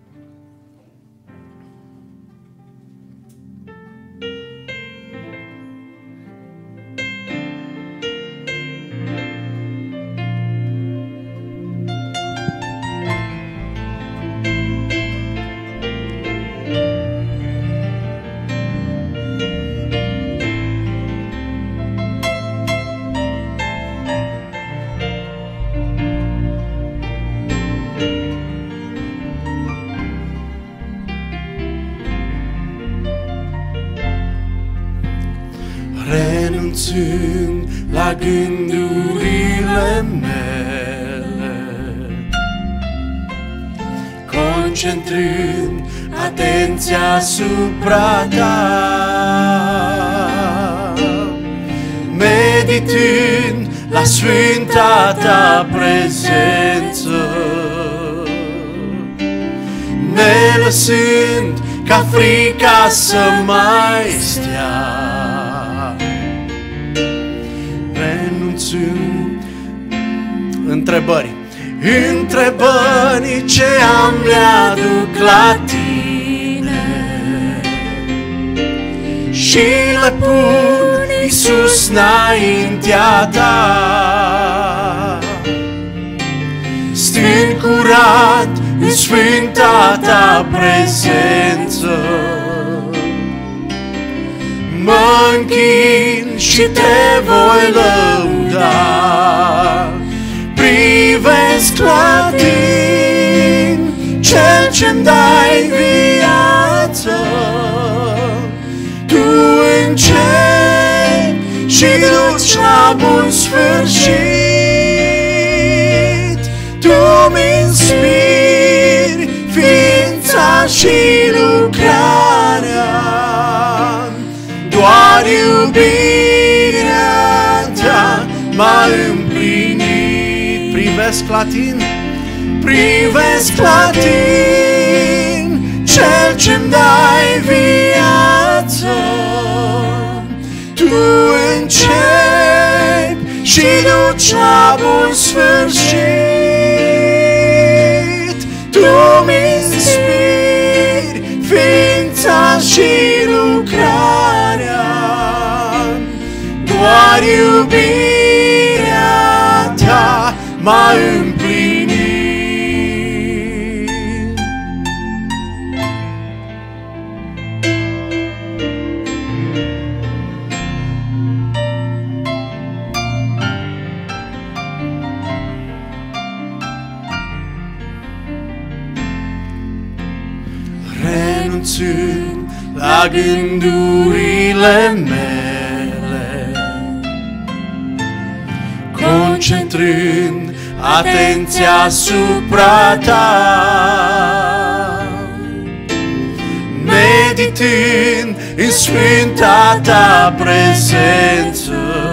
Renunțând la gândurile mele, concentrând atenția asupra ta, meditând la sfânta ta prezență, ne lăsând ca frica să mai stea. Renunțând întrebări, întrebări ce am le aduc la tine și le pun, Iisus, înaintea ta, stând curat în sfânta ta prezență. Mă închin și te voi lăuda, privesc la tine, Cel ce-mi dai viață. Tu începi și duci la bun sfârșit, mi inspiri ființa și lucrarea, doar iubirea ta m-a împlinit. Privesc la tine, Privesc la tine, Cel ce-mi dai viață. Tu începi și duci la bun sfârșit. Tu mi inspiri ființa și lucrarea, doar iubirea ta m-a împlinit. Renunțând la gândurile mele, concentrând atenția asupra ta, meditând în sfânta ta prezență,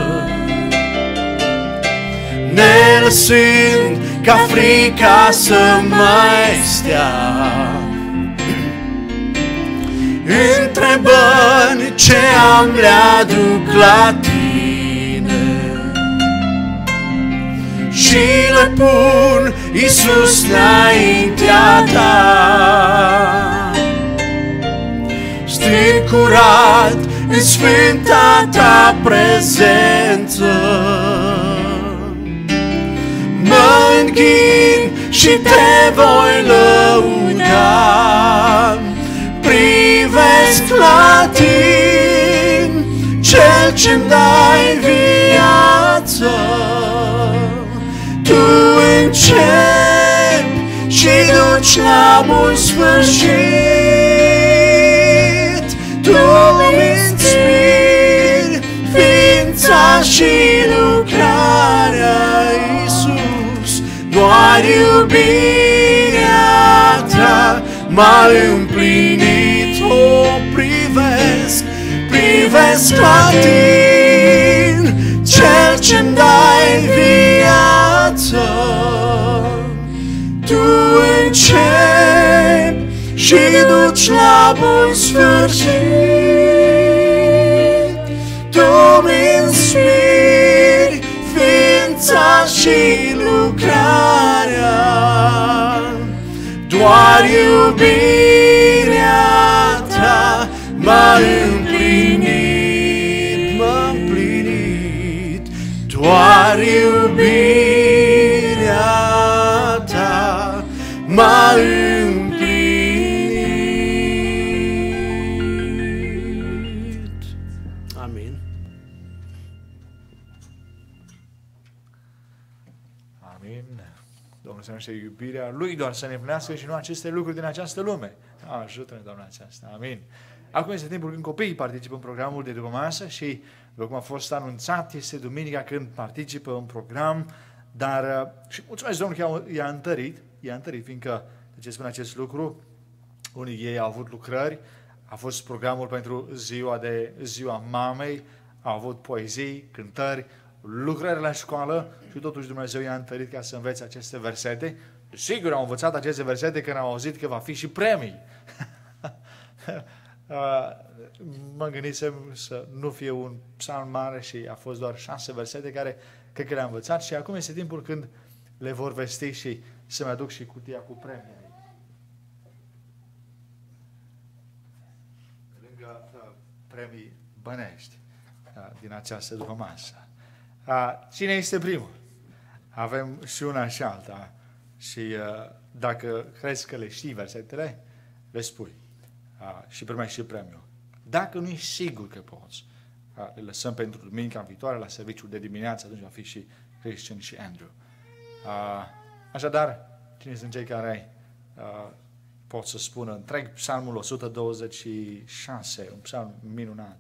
nelăsând ca frica să mai stea, întrebări ce am le aduc la tine și le pun, Iisus, înaintea ta. Stând curat în sfânta ta prezență, mă închin și te voi lăuda. Privesc la tine, Cel ce-mi dai viață. Tu începi și duci la bun sfârșit. Tu mi inspiri ființa și lucrarea, Iisus, doar iubirea ta m-a împlinit. O, privesc, privesc la tine, Cel ce-mi dai viață. Tu începi și duci la bun sfârșit. Tu mi inspiri ființa și lucrarea, doar iubirea ta m-a împlinit, m-a împlinit. Doar iubirea ta m-a împlinit. amin. Amin. Domnul să numește iubirea Lui doar să ne împlinească și nu aceste lucruri din această lume. Ajută-ne, Doamne, aceasta. Amin. Acum este timpul când copiii participă în programul de după masă și, după cum a fost anunțat, este duminica când participă în program, dar și mulțumesc Domnului că i-a întărit, i-a întărit, fiindcă, de ce spun acest lucru, unii ei au avut lucrări, a fost programul pentru ziua de ziua mamei, au avut poezii, cântări, lucrări la școală și totuși Dumnezeu i-a întărit ca să învețe aceste versete. Sigur, au învățat aceste versete când au auzit că va fi și premii. Mă gândisem să nu fie un psalm mare și a fost doar șase versete care cred că le-am învățat și acum este timpul când le vor vesti și să-mi aduc și cutia cu premii. Lângă premii bănești din această dupămasă. Cine este primul? Avem și una și alta. Și uh, dacă crezi că le știi versetele, le spui. Uh, și primești și premiul. Dacă nu ești sigur că poți, uh, le lăsăm pentru duminica viitoare la serviciul de dimineață, atunci va fi și Christian și Andrew. Uh, așadar, cine sunt cei care uh, pot să spună întreg psalmul o sută douăzeci și șase, un psalm minunat.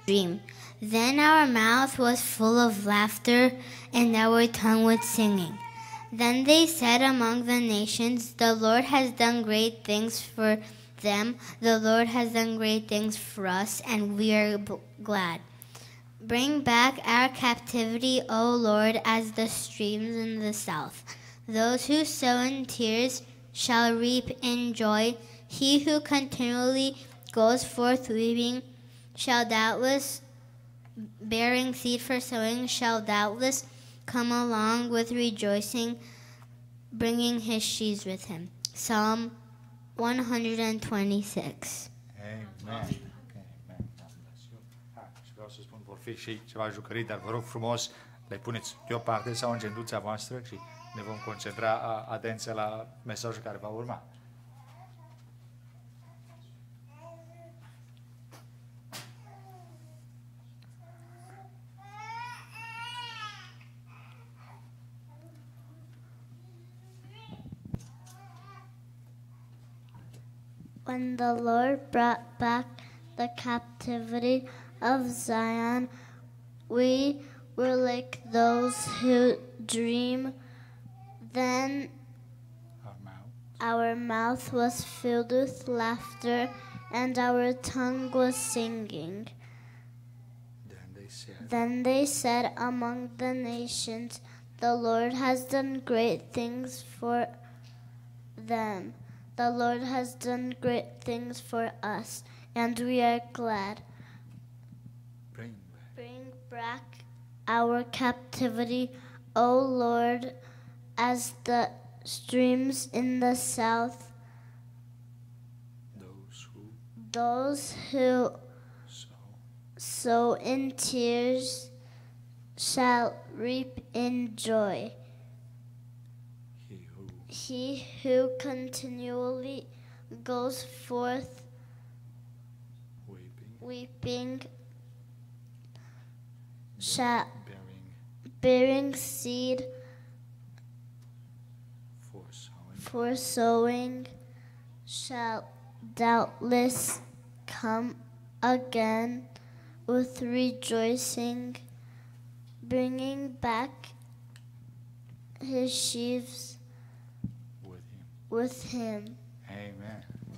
dream. Then our mouth was full of laughter, and our tongue with singing. Then they said among the nations, the Lord has done great things for them. The Lord has done great things for us, and we are b- glad. Bring back our captivity, O Lord, as the streams in the south. Those who sow in tears shall reap in joy. He who continually goes forth weeping shall doubtless, bearing seed for sowing, shall doubtless come along with rejoicing, bringing his sheaves with him. Psalm one twenty-six. Amen. Amen. Ah, și vreau să spun, vor fi și ceva jucării, dar vă rog frumos, le puneți deoparte sau în genduța voastră și ne vom concentra atenția la mesajul care va urma. When the Lord brought back the captivity of Zion, we were like those who dream. Then Our mouth. our mouth was filled with laughter, and our tongue was singing. Then they said, Then they said among the nations, the Lord has done great things for them. The Lord has done great things for us, and we are glad. bring back. Bring back our captivity, O Lord, as the streams in the south. Those who Those who sow sow in tears shall reap in joy. he who He who continually goes forth weeping, weeping shall bearing bearing seed for sowing, for sowing shall doubtless come again with rejoicing, bringing back his sheaves with him. with him. Amen.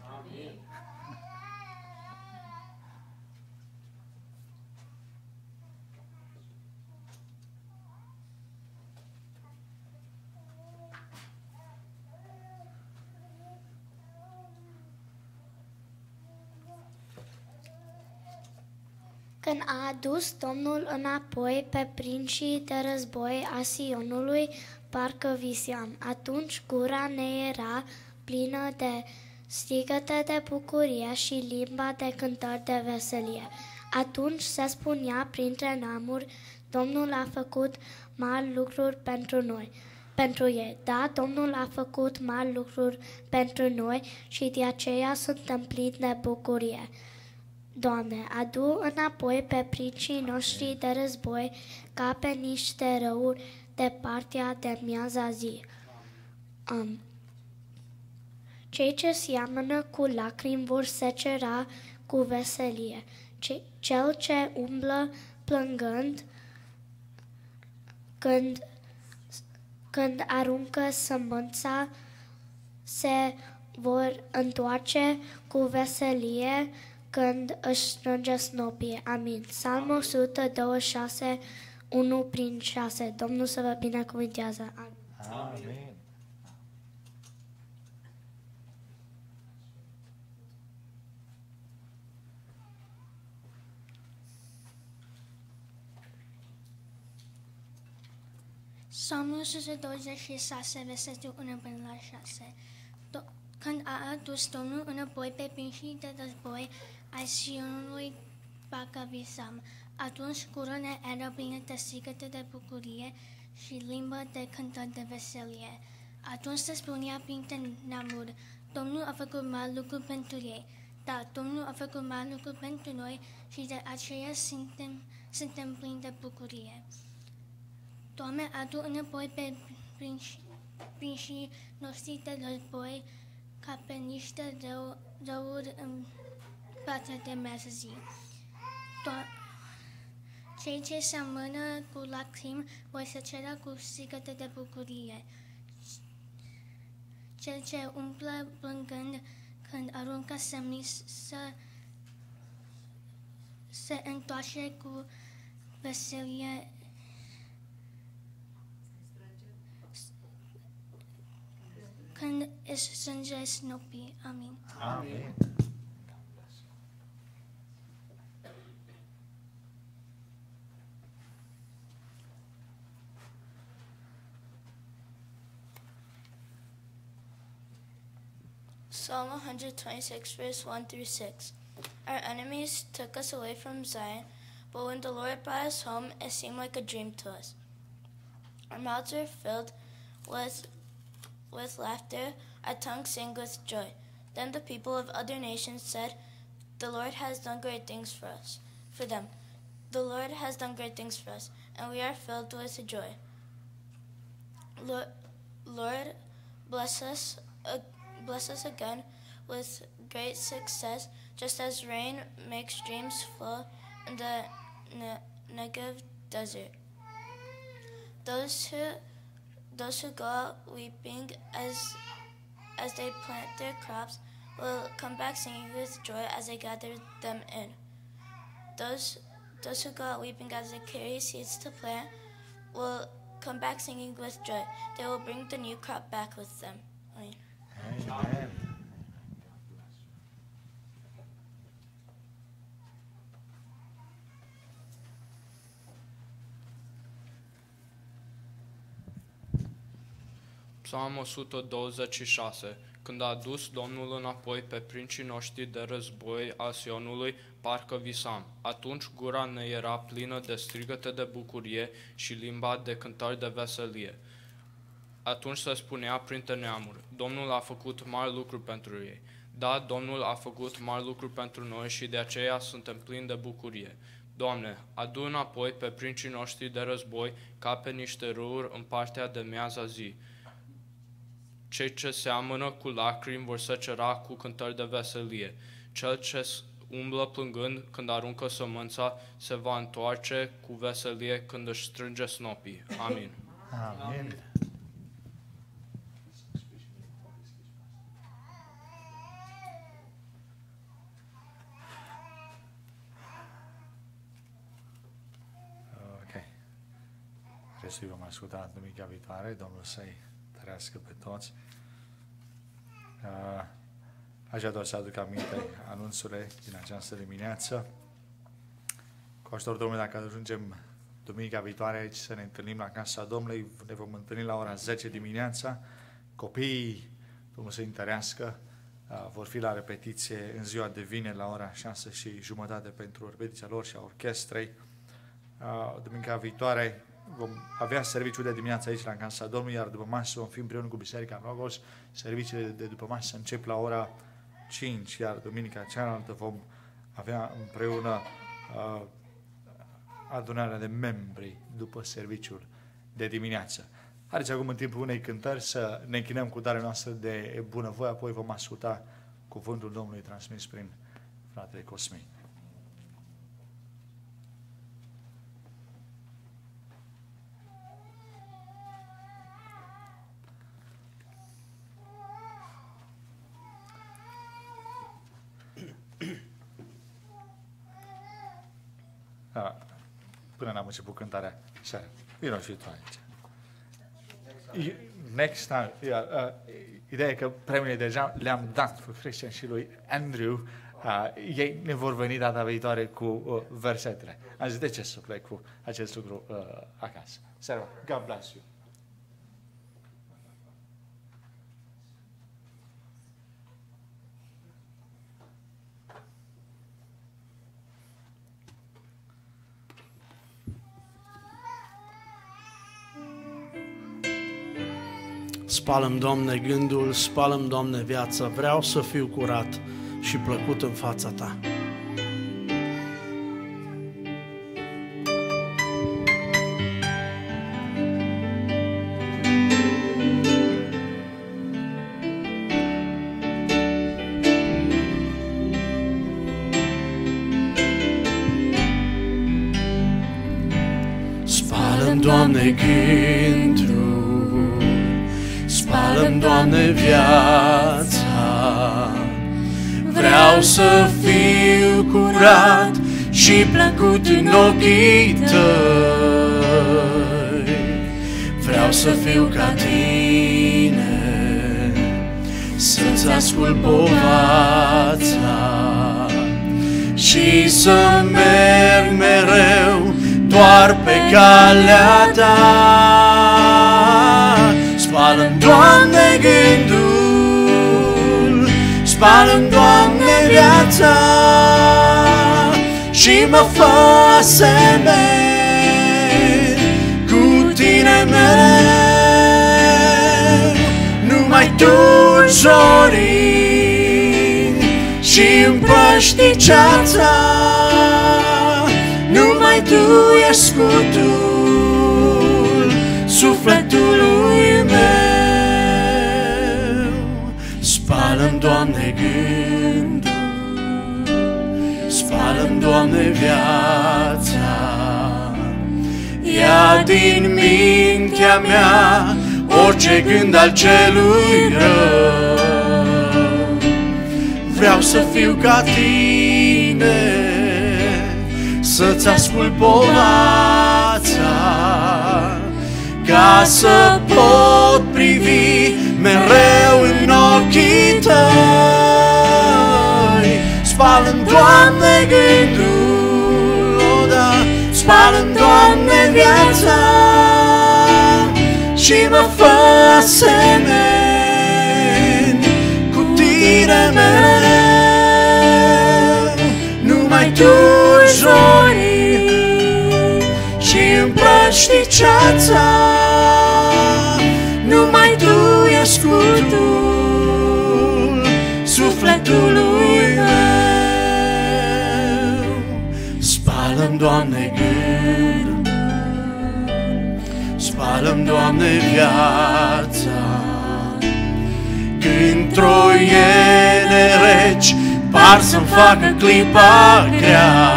Când a adus Domnul înapoi pe prinșii de război a Sionului, parcă viseam. Atunci gura ne era plină de strigăte de bucurie și limba de cântări de veselie. Atunci se spunea printre neamuri, Domnul a făcut mari lucruri pentru noi. Pentru ei. Da, Domnul a făcut mari lucruri pentru noi și de aceea suntem plini de bucurie. Doamne, adu înapoi pe prinșii noștri de război ca pe niște răuri de partea de miaza zi. Um, cei ce seamănă cu lacrimi vor secera cu veselie. Ce, cel ce umblă plângând când, când aruncă sămânța se vor întoarce cu veselie când își strânge snopii. Amin. Psalmul o sută douăzeci și șase, unu prin șase. Domnul să vă binecuvintează. Amin. Amen. Psalmul o sută douăzeci și șase, versetul unu până la șase. Do- Când a adus Domnul înapoi pe prinșii de război ai Sionului, parcă visam. Atunci gura ne era plină de strigăte de bucurie și limbă de cântări de veselie. Atunci se spunea printre neamuri, Domnul a făcut mari lucruri pentru ei. Da, Domnul a făcut mari lucruri pentru noi și de aceea suntem, suntem plini de bucurie. Doamne, adu înapoi pe prinși- prinșii noștri de război ca pe niște rău, răuri în partea de miază zi. Do- Cei ce seamănă cu lacrimi voi secera cu strigăte de bucurie. Cel ce umblă plângând când aruncă semni să se întoarce cu veselie. Când își strânge snopii. Amin. Amin. Psalm one twenty-six, verse one through six. Our enemies took us away from Zion, but when the Lord brought us home, it seemed like a dream to us. Our mouths were filled with, with laughter, our tongues sang with joy. Then the people of other nations said, the Lord has done great things for us, for them. The Lord has done great things for us, and we are filled with joy. Lord, Lord bless us, uh, bless us again with great success, just as rain makes streams flow in the ne- Negev desert. Those who, those who go out weeping as, as they plant their crops will come back singing with joy as they gather them in. Those, those who go out weeping as they carry seeds to plant will come back singing with joy. They will bring the new crop back with them. Amen. Amen. Psalm o sută douăzeci și șase. Când a adus Domnul înapoi pe prinții noștri de război a Sionului, parcă visam. Atunci gura ne era plină de strigăte de bucurie și limba de cântări de veselie. Atunci se spunea printre neamuri, Domnul a făcut mari lucruri pentru ei. Da, Domnul a făcut mari lucruri pentru noi și de aceea suntem plini de bucurie. Doamne, adu înapoi pe prinții noștri de război ca pe niște râuri în partea de miaza zi. Cei ce seamănă cu lacrimi vor secera cu cântări de veselie. Cel ce umblă plângând când aruncă sămânța se va întoarce cu veselie când își strânge snopii. Amin. Amin. Ok. Restul vom asculta în duminica viitoare. Domnul să-i tărească pe toți. Uh, aș vrea doar să aduc aminte anunțurile din această dimineață. Cu ajutorul Domnului, dacă ajungem duminica viitoare aici să ne întâlnim la Casa Domnului, ne vom întâlni la ora zece dimineața. Copiii, Domnul să-i întărească, uh, vor fi la repetiție în ziua de vineri la ora șase și jumătate pentru repetiția lor și a orchestrei. Uh, duminica viitoare vom avea serviciul de dimineață aici la Casa Domnului, iar după masă vom fi împreună cu Biserica Logos. Serviciile de după masă încep la ora cinci, iar duminica cealaltă vom avea împreună uh, adunarea de membri după serviciul de dimineață. Haideți acum în timpul unei cântări să ne închinăm cu darea noastră de bunăvoie, apoi vom asculta cuvântul Domnului transmis prin fratele Cosmin. Da, până n-am început cântarea. Vino și tu aici. Next time, yeah, uh, ideea e că premiile deja le-am dat cu Christian și lui Andrew. Uh, ei ne vor veni data viitoare cu uh, versetele. Am zis, de ce să plec cu acest lucru uh, acasă? Seara, God bless you. Spală-mi, Doamne, gândul, spală-mi, Doamne, viața, vreau să fiu curat și plăcut în fața Ta. Doamne, gânduri, spală-mi, Doamne, viața. Vreau să fiu curat și plăcut în ochii Tăi. Vreau să fiu ca Tine, să-ți ascult povața și să merg mereu doar pe calea Ta. Spală-mi, Doamne, gândul, spală-mi, Doamne, viața și mă fă asemeni cu Tine mereu. Numai Tu zorii și împrăști ceața, numai Tu ești scutul sufletului meu. Spală-mi, Doamne, gândul, spală-mi, Doamne, viața. Ia din mintea mea orice gând al celui rău. Vreau să fiu ca Tine, să-ți ascult povața, ca să pot privi mereu în ochii Tăi. Spală-mi, Doamne, gândul, o, da, spală-mi, Doamne, viața și mă fă asemeni cu Tine mereu. Numai Tu zorii și împrăști ceața, numai Tu ești scutul sufletului meu. Spală-mi, Doamne, gândul, spală-mi, Doamne, viața. Când troiene reci par să-mi facă clipa grea,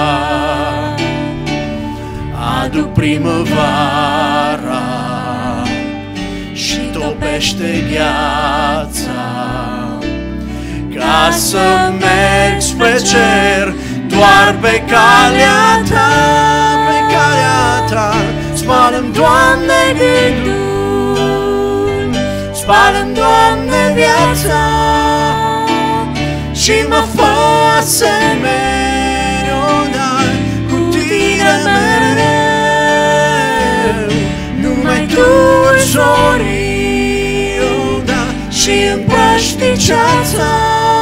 adu primăvara și topește gheața, ca să merg spre cer doar pe calea Ta, pe calea Ta. Spală-mi, Doamne, gândul, spală-mi, Doamne, viața și mă fă asemeni, o, da, cu Tine mereu. Numai Tu zorii, o, da, și împrăști ceața,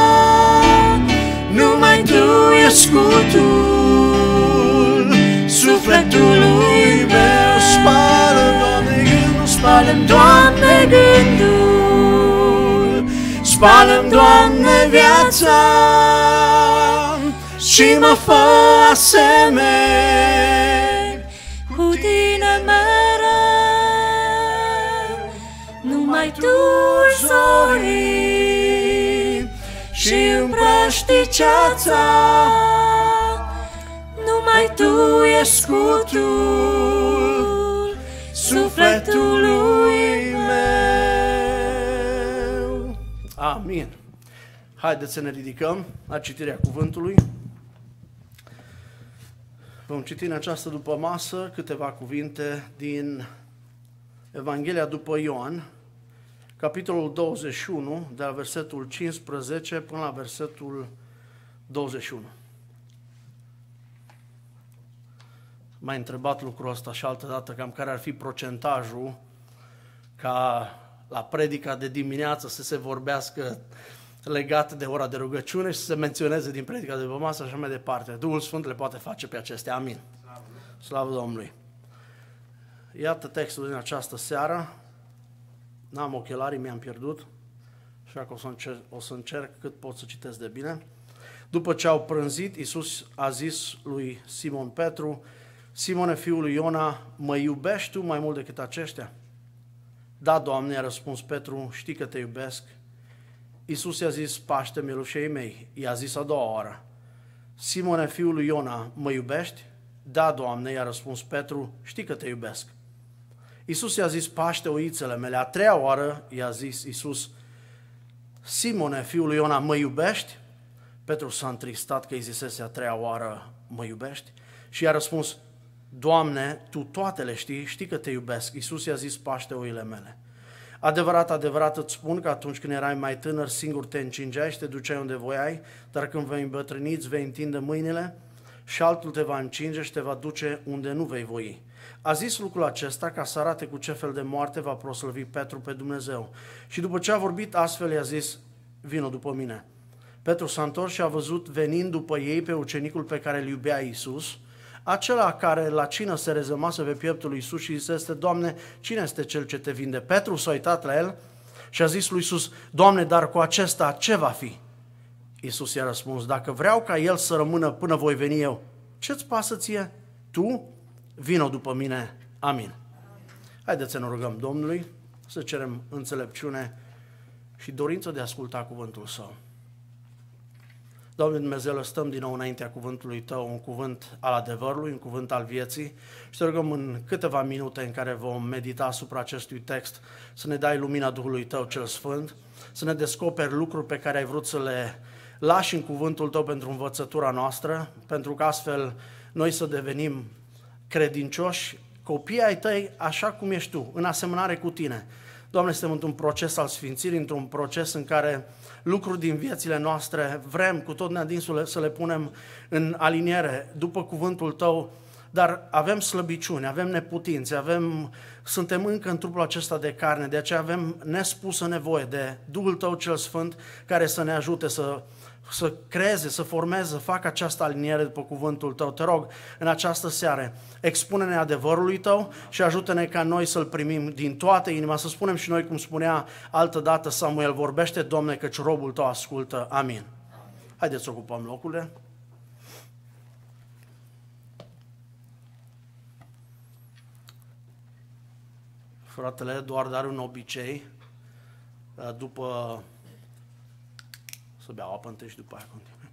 numai Tu ești scutul sufletului meu. Spală-mi, Doamne, gândul, spală-mi, Doamne, gândul, spală-mi, Doamne, viața și mă fă asemeni cu Tine mereu. Numai Tu zorii și împrăști ceața, numai Tu ești scutul sufletului meu. Amin. Haideți să ne ridicăm la citirea cuvântului. Vom citi în această dupămasă câteva cuvinte din Evanghelia după Ioan, capitolul douăzeci și unu, de la versetul cincisprezece până la versetul douăzeci și unu. M-a întrebat lucrul ăsta și altă dată, cam care ar fi procentajul ca la predica de dimineață să se vorbească legat de ora de rugăciune și să se menționeze din predica de după masă și așa mai departe. Duhul Sfânt le poate face pe acestea. Amin. Slavă, Slavă Domnului. Iată textul din această seară. N-am ochelarii, mi-am pierdut, așa că o să, încerc, o să încerc cât pot să citesc de bine. După ce au prânzit, Iisus a zis lui Simon Petru: Simone, fiul lui Iona, mă iubești tu mai mult decât aceștia? Da, Doamne, a răspuns Petru, știi că te iubesc. Iisus i-a zis: paște mielușei mei. I-a zis a doua oară: Simone, fiul lui Iona, mă iubești? Da, Doamne, i-a răspuns Petru, știi că te iubesc. Iisus i-a zis, paște oițele mele. A treia oară i-a zis Iisus, Simone, fiul lui Iona, mă iubești? Petru s-a întristat că îi zisese a treia oară, mă iubești? Și i-a răspuns, Doamne, Tu toate le știi, știi că Te iubesc. Iisus i-a zis, paște oile mele. Adevărat, adevărat îți spun că atunci când erai mai tânăr, singur te încingeai și te duceai unde voiai, dar când vei îmbătrâni, îți vei întinde mâinile și altul te va încinge și te va duce unde nu vei voi. A zis lucrul acesta ca să arate cu ce fel de moarte va proslăvi Petru pe Dumnezeu. Și după ce a vorbit astfel, i-a zis, vino după mine. Petru s-a întors și a văzut venind după ei pe ucenicul pe care îl iubea Iisus, acela care la cină se rezămase pe pieptul lui Iisus și zisese, Doamne, cine este cel ce te vinde? Petru s-a uitat la el și a zis lui Iisus, Doamne, dar cu acesta ce va fi? Iisus i-a răspuns, dacă vreau ca el să rămână până voi veni eu, ce-ți pasă ție? Tu vino după mine. Amin. Haideți să ne rugăm Domnului, să cerem înțelepciune și dorință de a asculta cuvântul Său. Doamne Dumnezeu, stăm din nou înaintea cuvântului Tău, un cuvânt al adevărului, un cuvânt al vieții și te rugăm în câteva minute în care vom medita asupra acestui text să ne dai lumina Duhului Tău cel Sfânt, să ne descoperi lucruri pe care ai vrut să le lași în cuvântul Tău pentru învățătura noastră, pentru că astfel noi să devenim credincioși, copii ai Tăi așa cum ești Tu, în asemănare cu Tine. Doamne, suntem într-un proces al sfințirii, într-un proces în care lucruri din viețile noastre vrem cu tot neadinsul să le punem în aliniere după cuvântul Tău, dar avem slăbiciuni, avem neputințe, avem, suntem încă în trupul acesta de carne, de aceea avem nespusă nevoie de Duhul Tău cel Sfânt care să ne ajute să să creeze, să formeze, să facă această aliniere după cuvântul Tău. Te rog, în această seară, expune-ne adevărului Tău și ajută-ne ca noi să-L primim din toată inima, să spunem și noi, cum spunea altădată Samuel, vorbește, Doamne, căci robul Tău ascultă. Amin. Haideți să ocupăm locurile. Fratele Eduard are un obicei, după să beau apă întâi și după aia continui.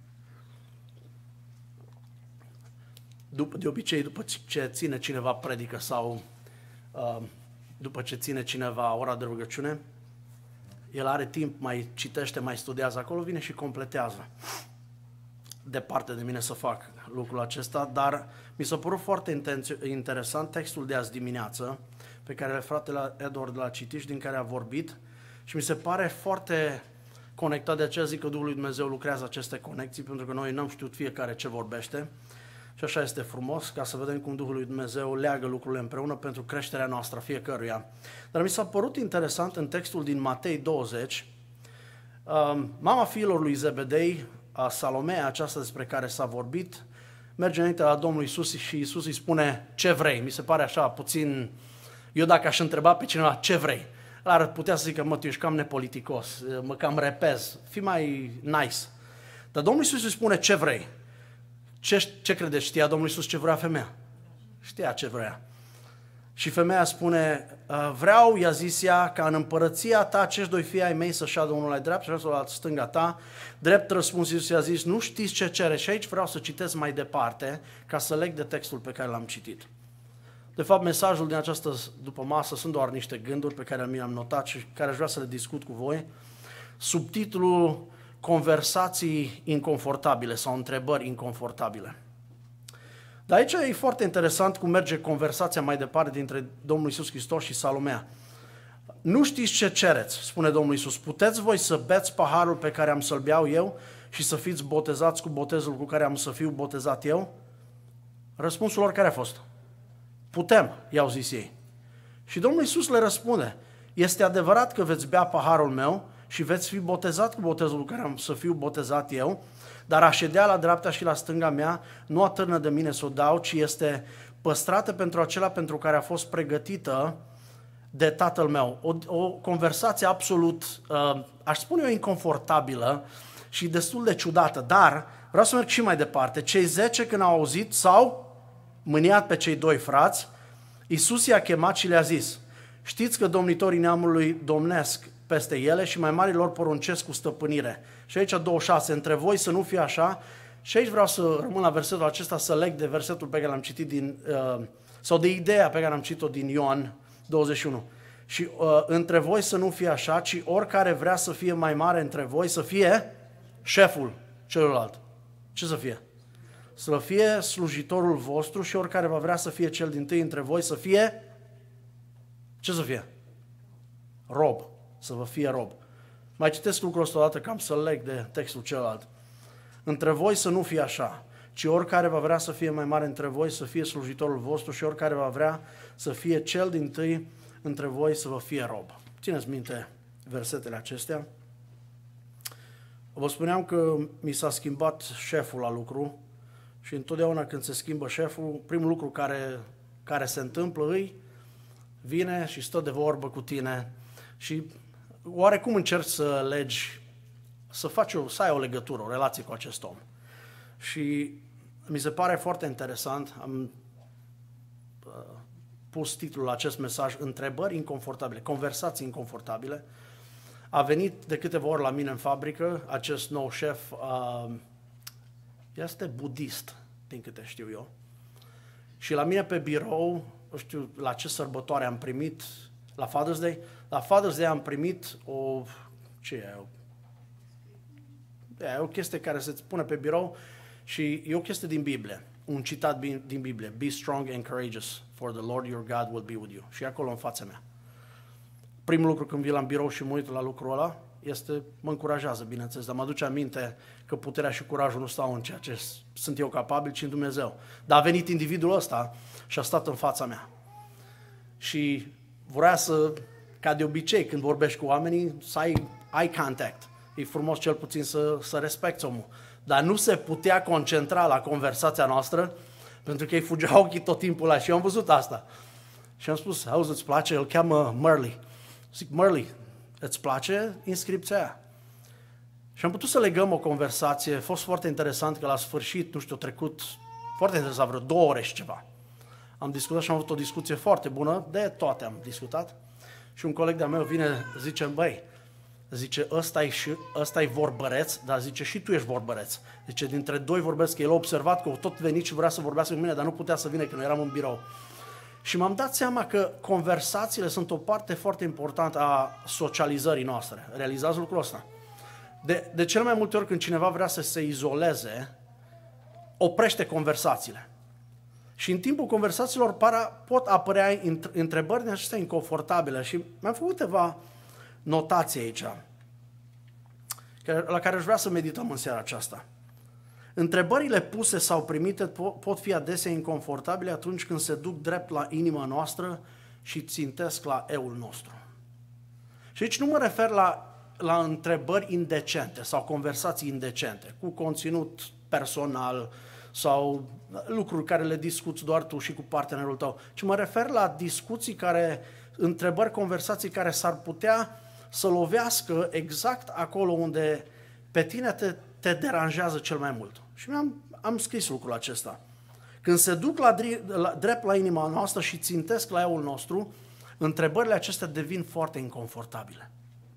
După, de obicei, după ce ține cineva predică sau uh, după ce ține cineva ora de rugăciune, el are timp, mai citește, mai studiază acolo, vine și completează. Departe de mine să fac lucrul acesta, dar mi s-a părut foarte interesant textul de azi dimineață, pe care fratele Edward l-a citit și din care a vorbit și mi se pare foarte conectat, de aceea zic că Duhul lui Dumnezeu lucrează aceste conexii, pentru că noi n-am știut fiecare ce vorbește și așa este frumos, ca să vedem cum Duhul lui Dumnezeu leagă lucrurile împreună pentru creșterea noastră fiecăruia. Dar mi s-a părut interesant în textul din Matei douăzeci, mama fiilor lui Zebedei, a Salomea, aceasta despre care s-a vorbit, merge înainte la Domnul Iisus și Iisus îi spune, ce vrei? Mi se pare așa puțin, eu dacă aș întreba pe cineva, ce vrei? Ar putea să zică, mă, tu ești cam nepoliticos, mă cam repez, fii mai nice. Dar Domnul Iisus îi spune, ce vrei? Ce, ce credeți? Știa Domnul Iisus ce vrea femeia? Știa ce vrea. Și femeia spune, vreau, i-a zis ea, ca în împărăția ta acești doi fii ai mei să șadă unul la dreapta și altul la stânga ta. Drept răspuns Iisus i-a zis, nu știți ce cere. Și aici vreau să citesc mai departe, ca să leg de textul pe care l-am citit. De fapt, mesajul din această după masă sunt doar niște gânduri pe care mi le-am notat și care aș vrea să le discut cu voi. Subtitlul Conversații inconfortabile sau întrebări inconfortabile. Dar aici e foarte interesant cum merge conversația mai departe dintre Domnul Iisus Hristos și Salomea. Nu știți ce cereți, spune Domnul Iisus. Puteți voi să beți paharul pe care am să-l beau eu și să fiți botezați cu botezul cu care am să fiu botezat eu? Răspunsul lor care a fost? Putem, i-au zis ei. Și Domnul Iisus le răspunde, este adevărat că veți bea paharul meu și veți fi botezat cu botezul cu care am să fiu botezat eu, dar a ședea la dreapta și la stânga mea nu atârnă de mine să o dau, ci este păstrată pentru acela pentru care a fost pregătită de tatăl meu. O, o conversație absolut, uh, aș spune eu, inconfortabilă și destul de ciudată, dar vreau să merg și mai departe. Cei zece, când au auzit, s-au mâniat pe cei doi frați. Iisus i-a chemat și le-a zis, știți că domnitorii neamului domnesc peste ele și mai marii lor poruncesc cu stăpânire. Și aici douăzeci și șase, între voi să nu fie așa. Și aici vreau să rămân la versetul acesta, să leg de versetul pe care l-am citit din, uh, sau de ideea pe care am citit-o din Ioan douăzeci și unu. Și uh, între voi să nu fie așa, ci oricare vrea să fie mai mare între voi, să fie șeful celălalt. Ce să fie? Să fie slujitorul vostru și oricare va vrea să fie cel dintâi între voi, să fie... Ce să fie? Rob. Să vă fie rob. Mai citesc lucrul ăsta odată, că am să leg de textul celălalt. Între voi să nu fie așa, ci oricare va vrea să fie mai mare între voi, să fie slujitorul vostru și oricare va vrea să fie cel dintâi între voi, să vă fie rob. Țineți minte versetele acestea. Vă spuneam că mi s-a schimbat șeful la lucru și întotdeauna când se schimbă șeful, primul lucru care, care se întâmplă îi vine și stă de vorbă cu tine și oarecum încerci să legi, să faci o, să ai o legătură, o relație cu acest om. Și mi se pare foarte interesant, am uh, pus titlul la acest mesaj, întrebări inconfortabile, conversații inconfortabile. A venit de câteva ori la mine în fabrică, acest nou șef uh, este budist, din câte știu eu. Și la mine pe birou, nu știu la ce sărbătoare am primit, la Father's Day, la Father's Day am primit o, ce e, o, e o chestie care se pune pe birou și e o chestie din Biblie, un citat din Biblie, Be strong and courageous, for the Lord your God will be with you. Și acolo în fața mea. Primul lucru când vin la birou și mă uit la lucrul ăla, este, mă încurajează, bineînțeles, dar mă aduce aminte că puterea și curajul nu stau în ceea ce sunt eu capabil, ci în Dumnezeu. Dar a venit individul ăsta și a stat în fața mea. Și vrea să, ca de obicei, când vorbești cu oamenii, să ai eye contact. E frumos cel puțin să, să respecti omul. Dar nu se putea concentra la conversația noastră, pentru că îi fugeau ochii tot timpul ăla. Și eu am văzut asta. Și am spus, auzi, îți place? Îl cheamă Merly. Zic, Merly, îți place inscripția aia? Și am putut să legăm o conversație. A fost foarte interesant că la sfârșit, nu știu, a trecut foarte interesant, vreo două ore și ceva. Am discutat și am avut o discuție foarte bună, de toate am discutat. Și un coleg de-a meu vine, zice, băi, zice, ăsta-i, și, ăsta-i vorbăreț, dar zice, și tu ești vorbăreț. Zice, dintre doi vorbesc, el a observat că tot venit și vrea să vorbească cu mine, dar nu putea să vină, că noi eram în birou. Și m-am dat seama că conversațiile sunt o parte foarte importantă a socializării noastre. Realizați lucrul ăsta. De, de cel mai multe ori când cineva vrea să se izoleze, oprește conversațiile. Și în timpul conversațiilor para, pot apărea întrebări din acestea inconfortabile. Și mi-am făcut câteva notații aici, la care aș vrea să medităm în seara aceasta. Întrebările puse sau primite pot fi adesea inconfortabile atunci când se duc drept la inima noastră și țintesc la eul nostru. Și aici nu mă refer la, la întrebări indecente sau conversații indecente, cu conținut personal sau lucruri care le discuți doar tu și cu partenerul tău, ci mă refer la discuții care, întrebări, conversații care s-ar putea să lovească exact acolo unde pe tine te, te deranjează cel mai mult. Și mi-am am scris lucrul acesta. Când se duc la, la, drept la inima noastră și țintesc la eul nostru, întrebările acestea devin foarte inconfortabile.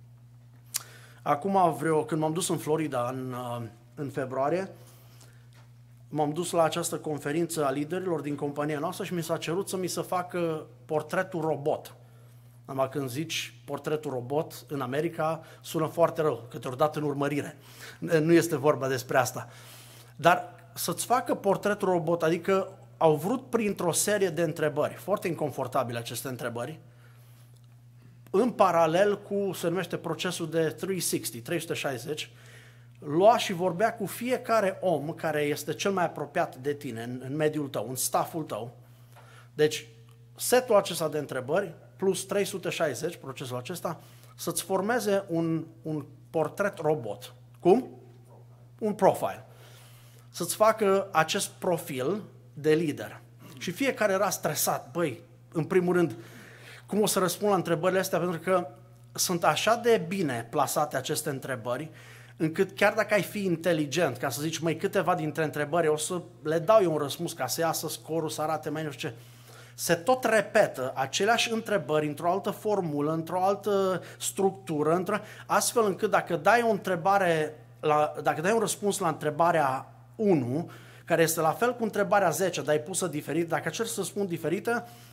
Acum vreo, când m-am dus în Florida în, în februarie, m-am dus la această conferință a liderilor din compania noastră și mi s-a cerut să mi se facă portretul robot. Numai când zici portretul robot în America, sună foarte rău, câteodată în urmărire. Nu este vorba despre asta. Dar să-ți facă portretul robot, adică au vrut printr-o serie de întrebări, foarte inconfortabile aceste întrebări, în paralel cu, se numește procesul de trei sute șaizeci, trei sute șaizeci, lua și vorbea cu fiecare om care este cel mai apropiat de tine, în, în mediul tău, în stafful tău. Deci, setul acesta de întrebări, plus trei sute șaizeci, procesul acesta, să-ți formeze un, un portret robot. Cum? Un profile. Să-ți facă acest profil de lider. Și fiecare era stresat. Băi, în primul rând, cum o să răspund la întrebările astea? Pentru că sunt așa de bine plasate aceste întrebări, încât chiar dacă ai fi inteligent, ca să zici, măi, câteva dintre întrebări, o să le dau eu un răspuns ca să iasă scorul, să arate mai nu știu ce. Se tot repetă aceleași întrebări într-o altă formulă, într-o altă structură, într-o... astfel încât dacă dai o întrebare, la... dacă dai un răspuns la întrebarea unu, care este la fel cu întrebarea zece, dar e pusă diferit, dacă încerci să spun diferită,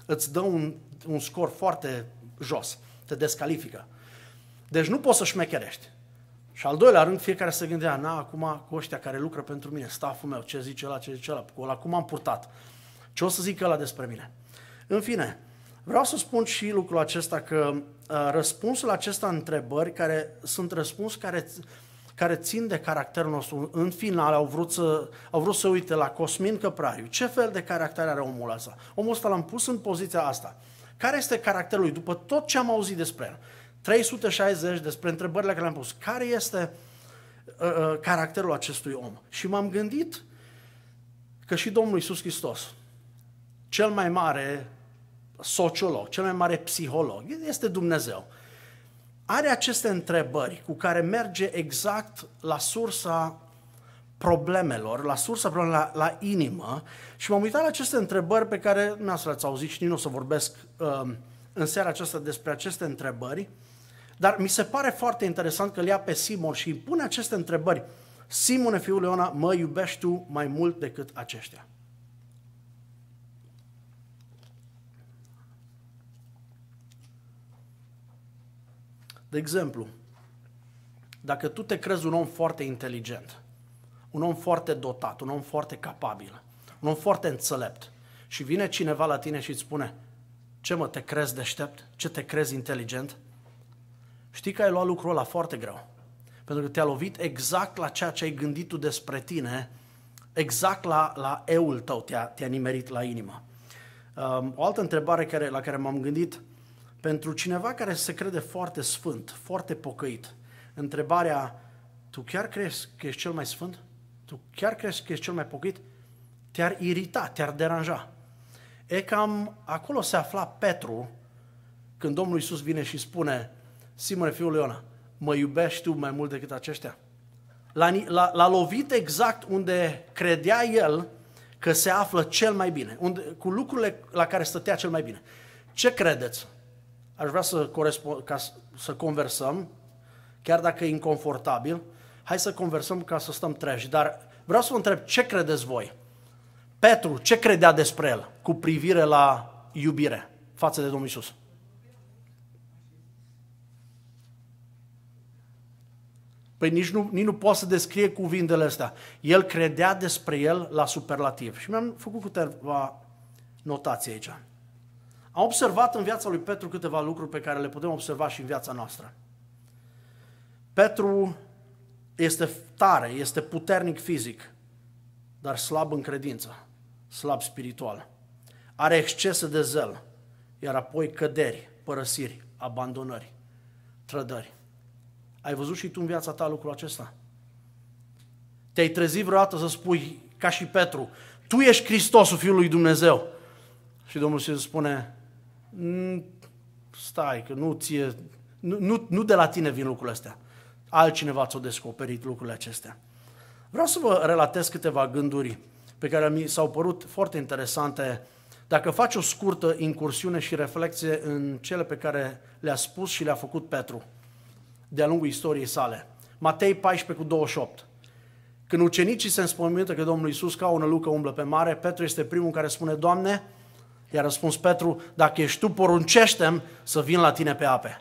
îți dă un, un scor foarte jos, te descalifică. Deci nu poți să șmecherești. Și al doilea rând, fiecare se gândea, na, acum cu ăștia care lucră pentru mine, staful meu, ce zice ăla, ce zice ăla, cu ăla, cum am purtat, ce o să zică ăla despre mine. În fine, vreau să spun și lucrul acesta, că uh, răspunsul acesta întrebări, care sunt răspuns care, care țin de caracterul nostru, în final au vrut să, au vrut să uite la Cosmin Căprariu. Ce fel de caracter are omul ăsta? Omul ăsta l-am pus în poziția asta. Care este caracterul lui? După tot ce am auzit despre el, trei sute șaizeci despre întrebările care le-am pus, care este uh, uh, caracterul acestui om? Și m-am gândit că și Domnul Iisus Hristos, cel mai mare sociolog, cel mai mare psiholog, este Dumnezeu, are aceste întrebări cu care merge exact la sursa problemelor, la sursa problemelor, la, la inimă, și m-am uitat la aceste întrebări pe care nu ați auzit și nici nu o să vorbesc uh, în seara aceasta despre aceste întrebări, dar mi se pare foarte interesant că îl ia pe Simon și îi pune aceste întrebări. Simone, fiul lui Iona, mă iubești tu mai mult decât aceștia? De exemplu, dacă tu te crezi un om foarte inteligent, un om foarte dotat, un om foarte capabil, un om foarte înțelept și vine cineva la tine și îți spune, ce mă, te crezi deștept? Ce te crezi inteligent? Știi că ai luat lucrul ăla foarte greu, pentru că te-a lovit exact la ceea ce ai gândit tu despre tine, exact la, la eul tău, te-a, te-a nimerit la inimă. Um, o altă întrebare care, la care m-am gândit, pentru cineva care se crede foarte sfânt, foarte pocăit, întrebarea, tu chiar crezi că ești cel mai sfânt? Tu chiar crezi că ești cel mai pocăit? Te-ar irita, te-ar deranja. E cam acolo se afla Petru când Domnul Iisus vine și spune, Simone, fiul lui Iona, mă iubești tu mai mult decât aceștia? L-a, l-a, l-a lovit exact unde credea el că se află cel mai bine, unde, cu lucrurile la care stătea cel mai bine. Ce credeți? Aș vrea să, ca să conversăm, chiar dacă e inconfortabil, hai să conversăm ca să stăm treji, dar vreau să vă întreb, ce credeți voi? Petru, ce credea despre el cu privire la iubire față de Domnul Iisus? Păi nici nu, nici nu poate să descrie cuvintele astea. El credea despre el la superlativ. Și mi-am făcut câteva notații aici. Am observat în viața lui Petru câteva lucruri pe care le putem observa și în viața noastră. Petru este tare, este puternic fizic, dar slab în credință, slab spiritual. Are excese de zel, iar apoi căderi, părăsiri, abandonări, trădări. Ai văzut și tu în viața ta lucrul acesta? Te-ai trezit vreodată să spui, ca și Petru, tu ești Hristosul, Fiul lui Dumnezeu. Și Domnul Iisus spune, stai, că nu, ție, nu, nu, nu de la tine vin lucrurile astea. Altcineva ți-a descoperit lucrurile acestea. Vreau să vă relatez câteva gânduri pe care mi s-au părut foarte interesante. Dacă faci o scurtă incursiune și reflexie în cele pe care le-a spus și le-a făcut Petru de-a lungul istoriei sale. Matei paisprezece cu douăzeci și opt. Când ucenicii se înspăimântă că Domnul Iisus ca o nălucă umblă pe mare, Petru este primul care spune, Doamne, i-a răspuns Petru, dacă ești tu, poruncește-mi să vin la tine pe ape.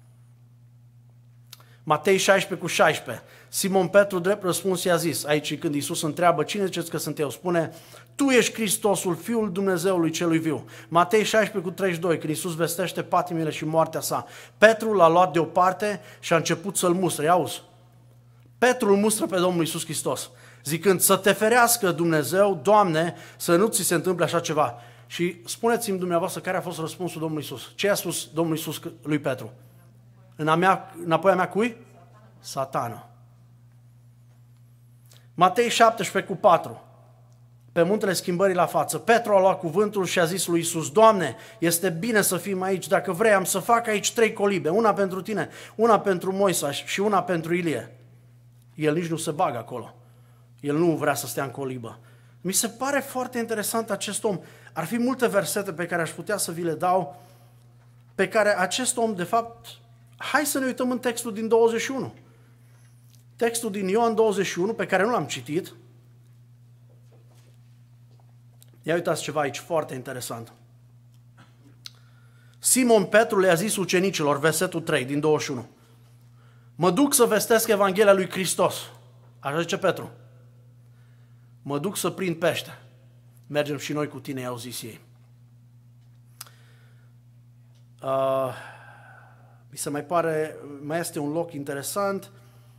Matei șaisprezece cu șaisprezece. Simon Petru, drept răspuns, i-a zis, aici când Iisus întreabă, cine ziceți că sunt eu? Spune, tu ești Hristosul, Fiul Dumnezeului celui viu. Matei șaisprezece cu treizeci și doi, când Iisus vestește patimile și moartea sa. Petru l-a luat deoparte și a început să-l mustre. Auzi? Petru îl mustră pe Domnul Iisus Hristos, zicând, să te ferească Dumnezeu, Doamne, să nu ți se întâmple așa ceva. Și spuneți-mi dumneavoastră care a fost răspunsul Domnului Iisus. Ce a spus Domnul Iisus lui Petru? Înapoi a mea cui? Satană. Matei șaptesprezece cu patru. Pe muntele schimbării la față, Petru a luat cuvântul și a zis lui Iisus, Doamne, este bine să fim aici, dacă vrei am să fac aici trei colibe, una pentru tine, una pentru Moise și una pentru Ilie. El nici nu se bagă acolo. El nu vrea să stea în colibă. Mi se pare foarte interesant acest om. Ar fi multe versete pe care aș putea să vi le dau, pe care acest om, de fapt, hai să ne uităm în textul din douăzeci și unu. Textul din Ioan douăzeci și unu, pe care nu l-am citit. Ia uitați ceva aici foarte interesant. Simon Petru le-a zis ucenicilor, versetul trei din douăzeci și unu. Mă duc să vestesc Evanghelia lui Hristos. Așa zice Petru. Mă duc să prind pește. Mergem și noi cu tine, i-au zis ei. Uh, mi se mai pare, mai este un loc interesant.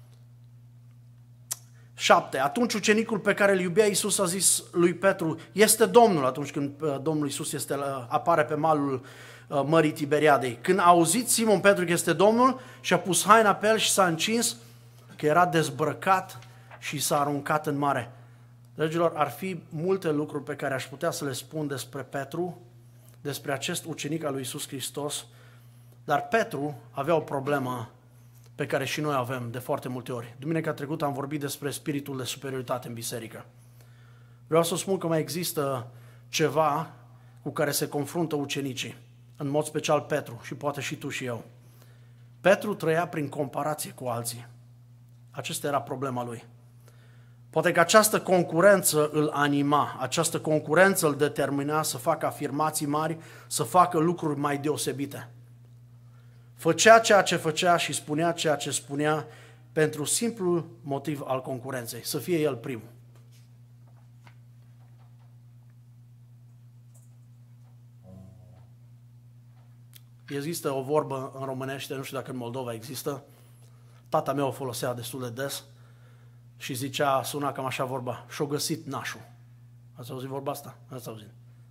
șapte. Atunci ucenicul pe care îl iubea Iisus a zis lui Petru, este Domnul, atunci când uh, Domnul Iisus este, uh, apare pe malul uh, Mării Tiberiadei. Când a auzit Simon Petru că este Domnul, și-a pus haina pe el și s-a încins, că era dezbrăcat și s-a aruncat în mare. Dragilor, ar fi multe lucruri pe care aș putea să le spun despre Petru, despre acest ucenic al lui Iisus Hristos, dar Petru avea o problemă pe care și noi avem de foarte multe ori. Duminica trecută am vorbit despre spiritul de superioritate în biserică. Vreau să spun că mai există ceva cu care se confruntă ucenicii, în mod special Petru și poate și tu și eu. Petru trăia prin comparație cu alții. Acesta era problema lui. Poate că această concurență îl anima, această concurență îl determina să facă afirmații mari, să facă lucruri mai deosebite. Făcea ceea ce făcea și spunea ceea ce spunea pentru simplul motiv al concurenței, să fie el primul. Există o vorbă în românește, nu știu dacă în Moldova există, tata meu o folosea destul de des și zicea, suna cam așa vorba, și-o găsit nașul. Ați auzit vorba asta? Ați auzit?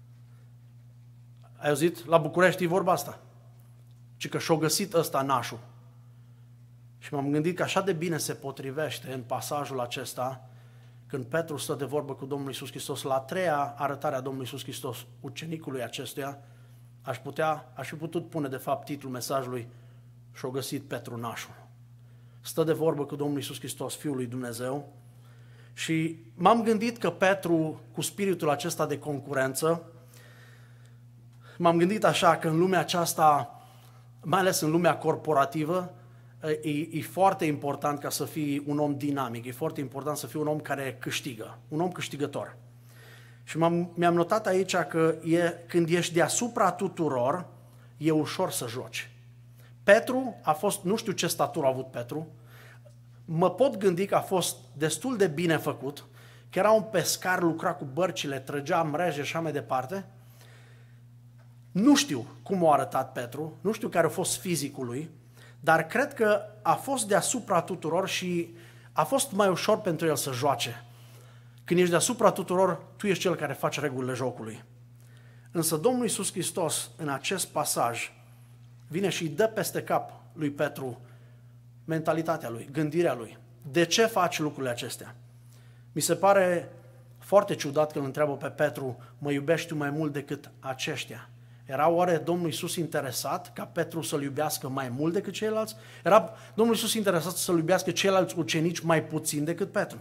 Ai auzit? La București e vorba asta. Ci că și-o găsit ăsta nașul. Și m-am gândit că așa de bine se potrivește în pasajul acesta, când Petru stă de vorbă cu Domnul Iisus Hristos, la a treia arătare a Domnului Iisus Hristos, ucenicului acestuia, aș putea, aș fi putut pune de fapt titlul mesajului, și-o găsit Petru nașul. Stă de vorbă cu Domnul Iisus Hristos, Fiul lui Dumnezeu, și m-am gândit că Petru, cu spiritul acesta de concurență, m-am gândit așa că în lumea aceasta, mai ales în lumea corporativă, e, e foarte important ca să fii un om dinamic, e foarte important să fii un om care câștigă, un om câștigător. Și m-am, mi-am notat aici că e, când ești deasupra tuturor, e ușor să joci. Petru a fost, nu știu ce statură a avut Petru, mă pot gândi că a fost destul de bine făcut, că era un pescar, lucra cu bărcile, trăgea mreje și așa mai departe. Nu știu cum a arătat Petru, nu știu care a fost fizicul lui, dar cred că a fost deasupra tuturor și a fost mai ușor pentru el să joace. Când ești deasupra tuturor, tu ești cel care face regulile jocului. Însă Domnul Iisus Hristos, în acest pasaj, vine și îi dă peste cap lui Petru mentalitatea lui, gândirea lui. De ce faci lucrurile acestea? Mi se pare foarte ciudat că îl întreabă pe Petru, mă iubești tu mai mult decât aceștia? Era oare Domnul Iisus interesat ca Petru să-L iubească mai mult decât ceilalți? Era Domnul Iisus interesat să-L iubească ceilalți ucenici mai puțin decât Petru?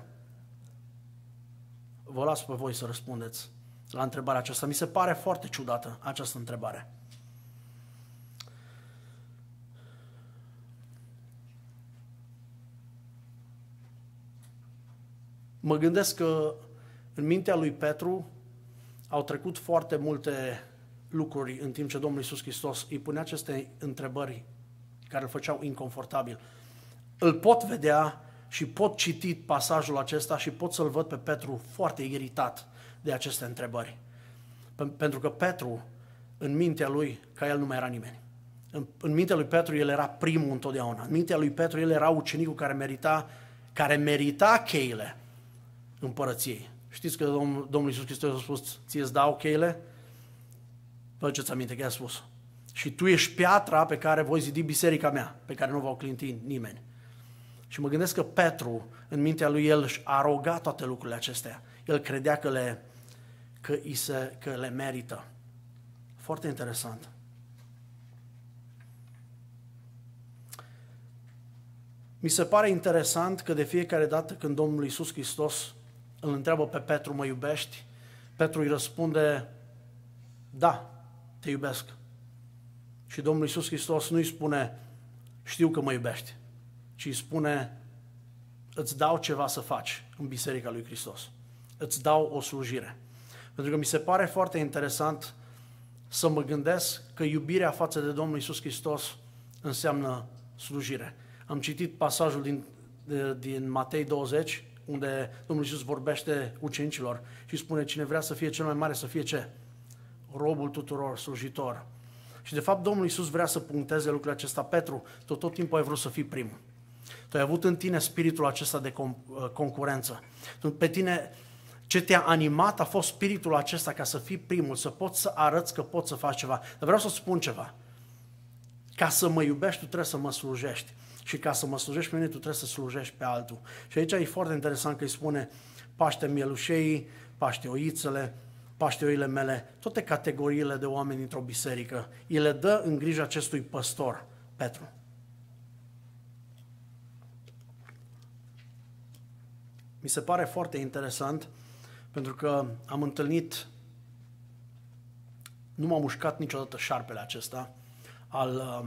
Vă las pe voi să răspundeți la întrebarea aceasta. Mi se pare foarte ciudată această întrebare. Mă gândesc că în mintea lui Petru au trecut foarte multe lucruri în timp ce Domnul Iisus Hristos îi punea aceste întrebări care îl făceau inconfortabil. Îl pot vedea și pot citi pasajul acesta și pot să-l văd pe Petru foarte iritat de aceste întrebări. Pentru că Petru, în mintea lui, ca el nu mai era nimeni. În, în mintea lui Petru, el era primul întotdeauna. În mintea lui Petru, el era ucenicul care merita, care merita cheile împărăției. Știți că Domnul, Domnul Iisus Hristos a spus, ție-ți dau cheile? Vă aduceți aminte că i-a spus. Și tu ești piatra pe care voi zidi biserica mea, pe care nu va clinti nimeni. Și mă gândesc că Petru, în mintea lui, el își aroga toate lucrurile acestea. El credea că le, că îi se, că le merită. Foarte interesant. Mi se pare interesant că de fiecare dată când Domnul Iisus Hristos îl întreabă pe Petru, mă iubești? Petru îi răspunde, da, te iubesc. Și Domnul Iisus Hristos nu îi spune, știu că mă iubești, ci îi spune, îți dau ceva să faci în Biserica lui Hristos. Îți dau o slujire. Pentru că mi se pare foarte interesant să mă gândesc că iubirea față de Domnul Iisus Hristos înseamnă slujire. Am citit pasajul din, de, din Matei douăzeci, unde Domnul Iisus vorbește ucenicilor și spune, cine vrea să fie cel mai mare, să fie ce? Robul tuturor, slujitor. Și de fapt Domnul Iisus vrea să puncteze lucrul acesta. Petru, tot, tot timpul ai vrut să fii primul. Tu ai avut în tine spiritul acesta de com- concurență. Pe tine, ce te-a animat a fost spiritul acesta ca să fii primul, să poți să arăți că poți să faci ceva. Dar vreau să spun ceva. Ca să mă iubești, tu trebuie să mă slujești. Și ca să mă slujești pe mine, tu trebuie să slujești pe altul. Și aici e foarte interesant că îi spune paște mielușeii, paște oițele, paște oile mele, toate categoriile de oameni dintr-o biserică. El le dă în grijă acestui păstor, Petru. Mi se pare foarte interesant pentru că am întâlnit, nu m-a mușcat niciodată șarpele acesta, al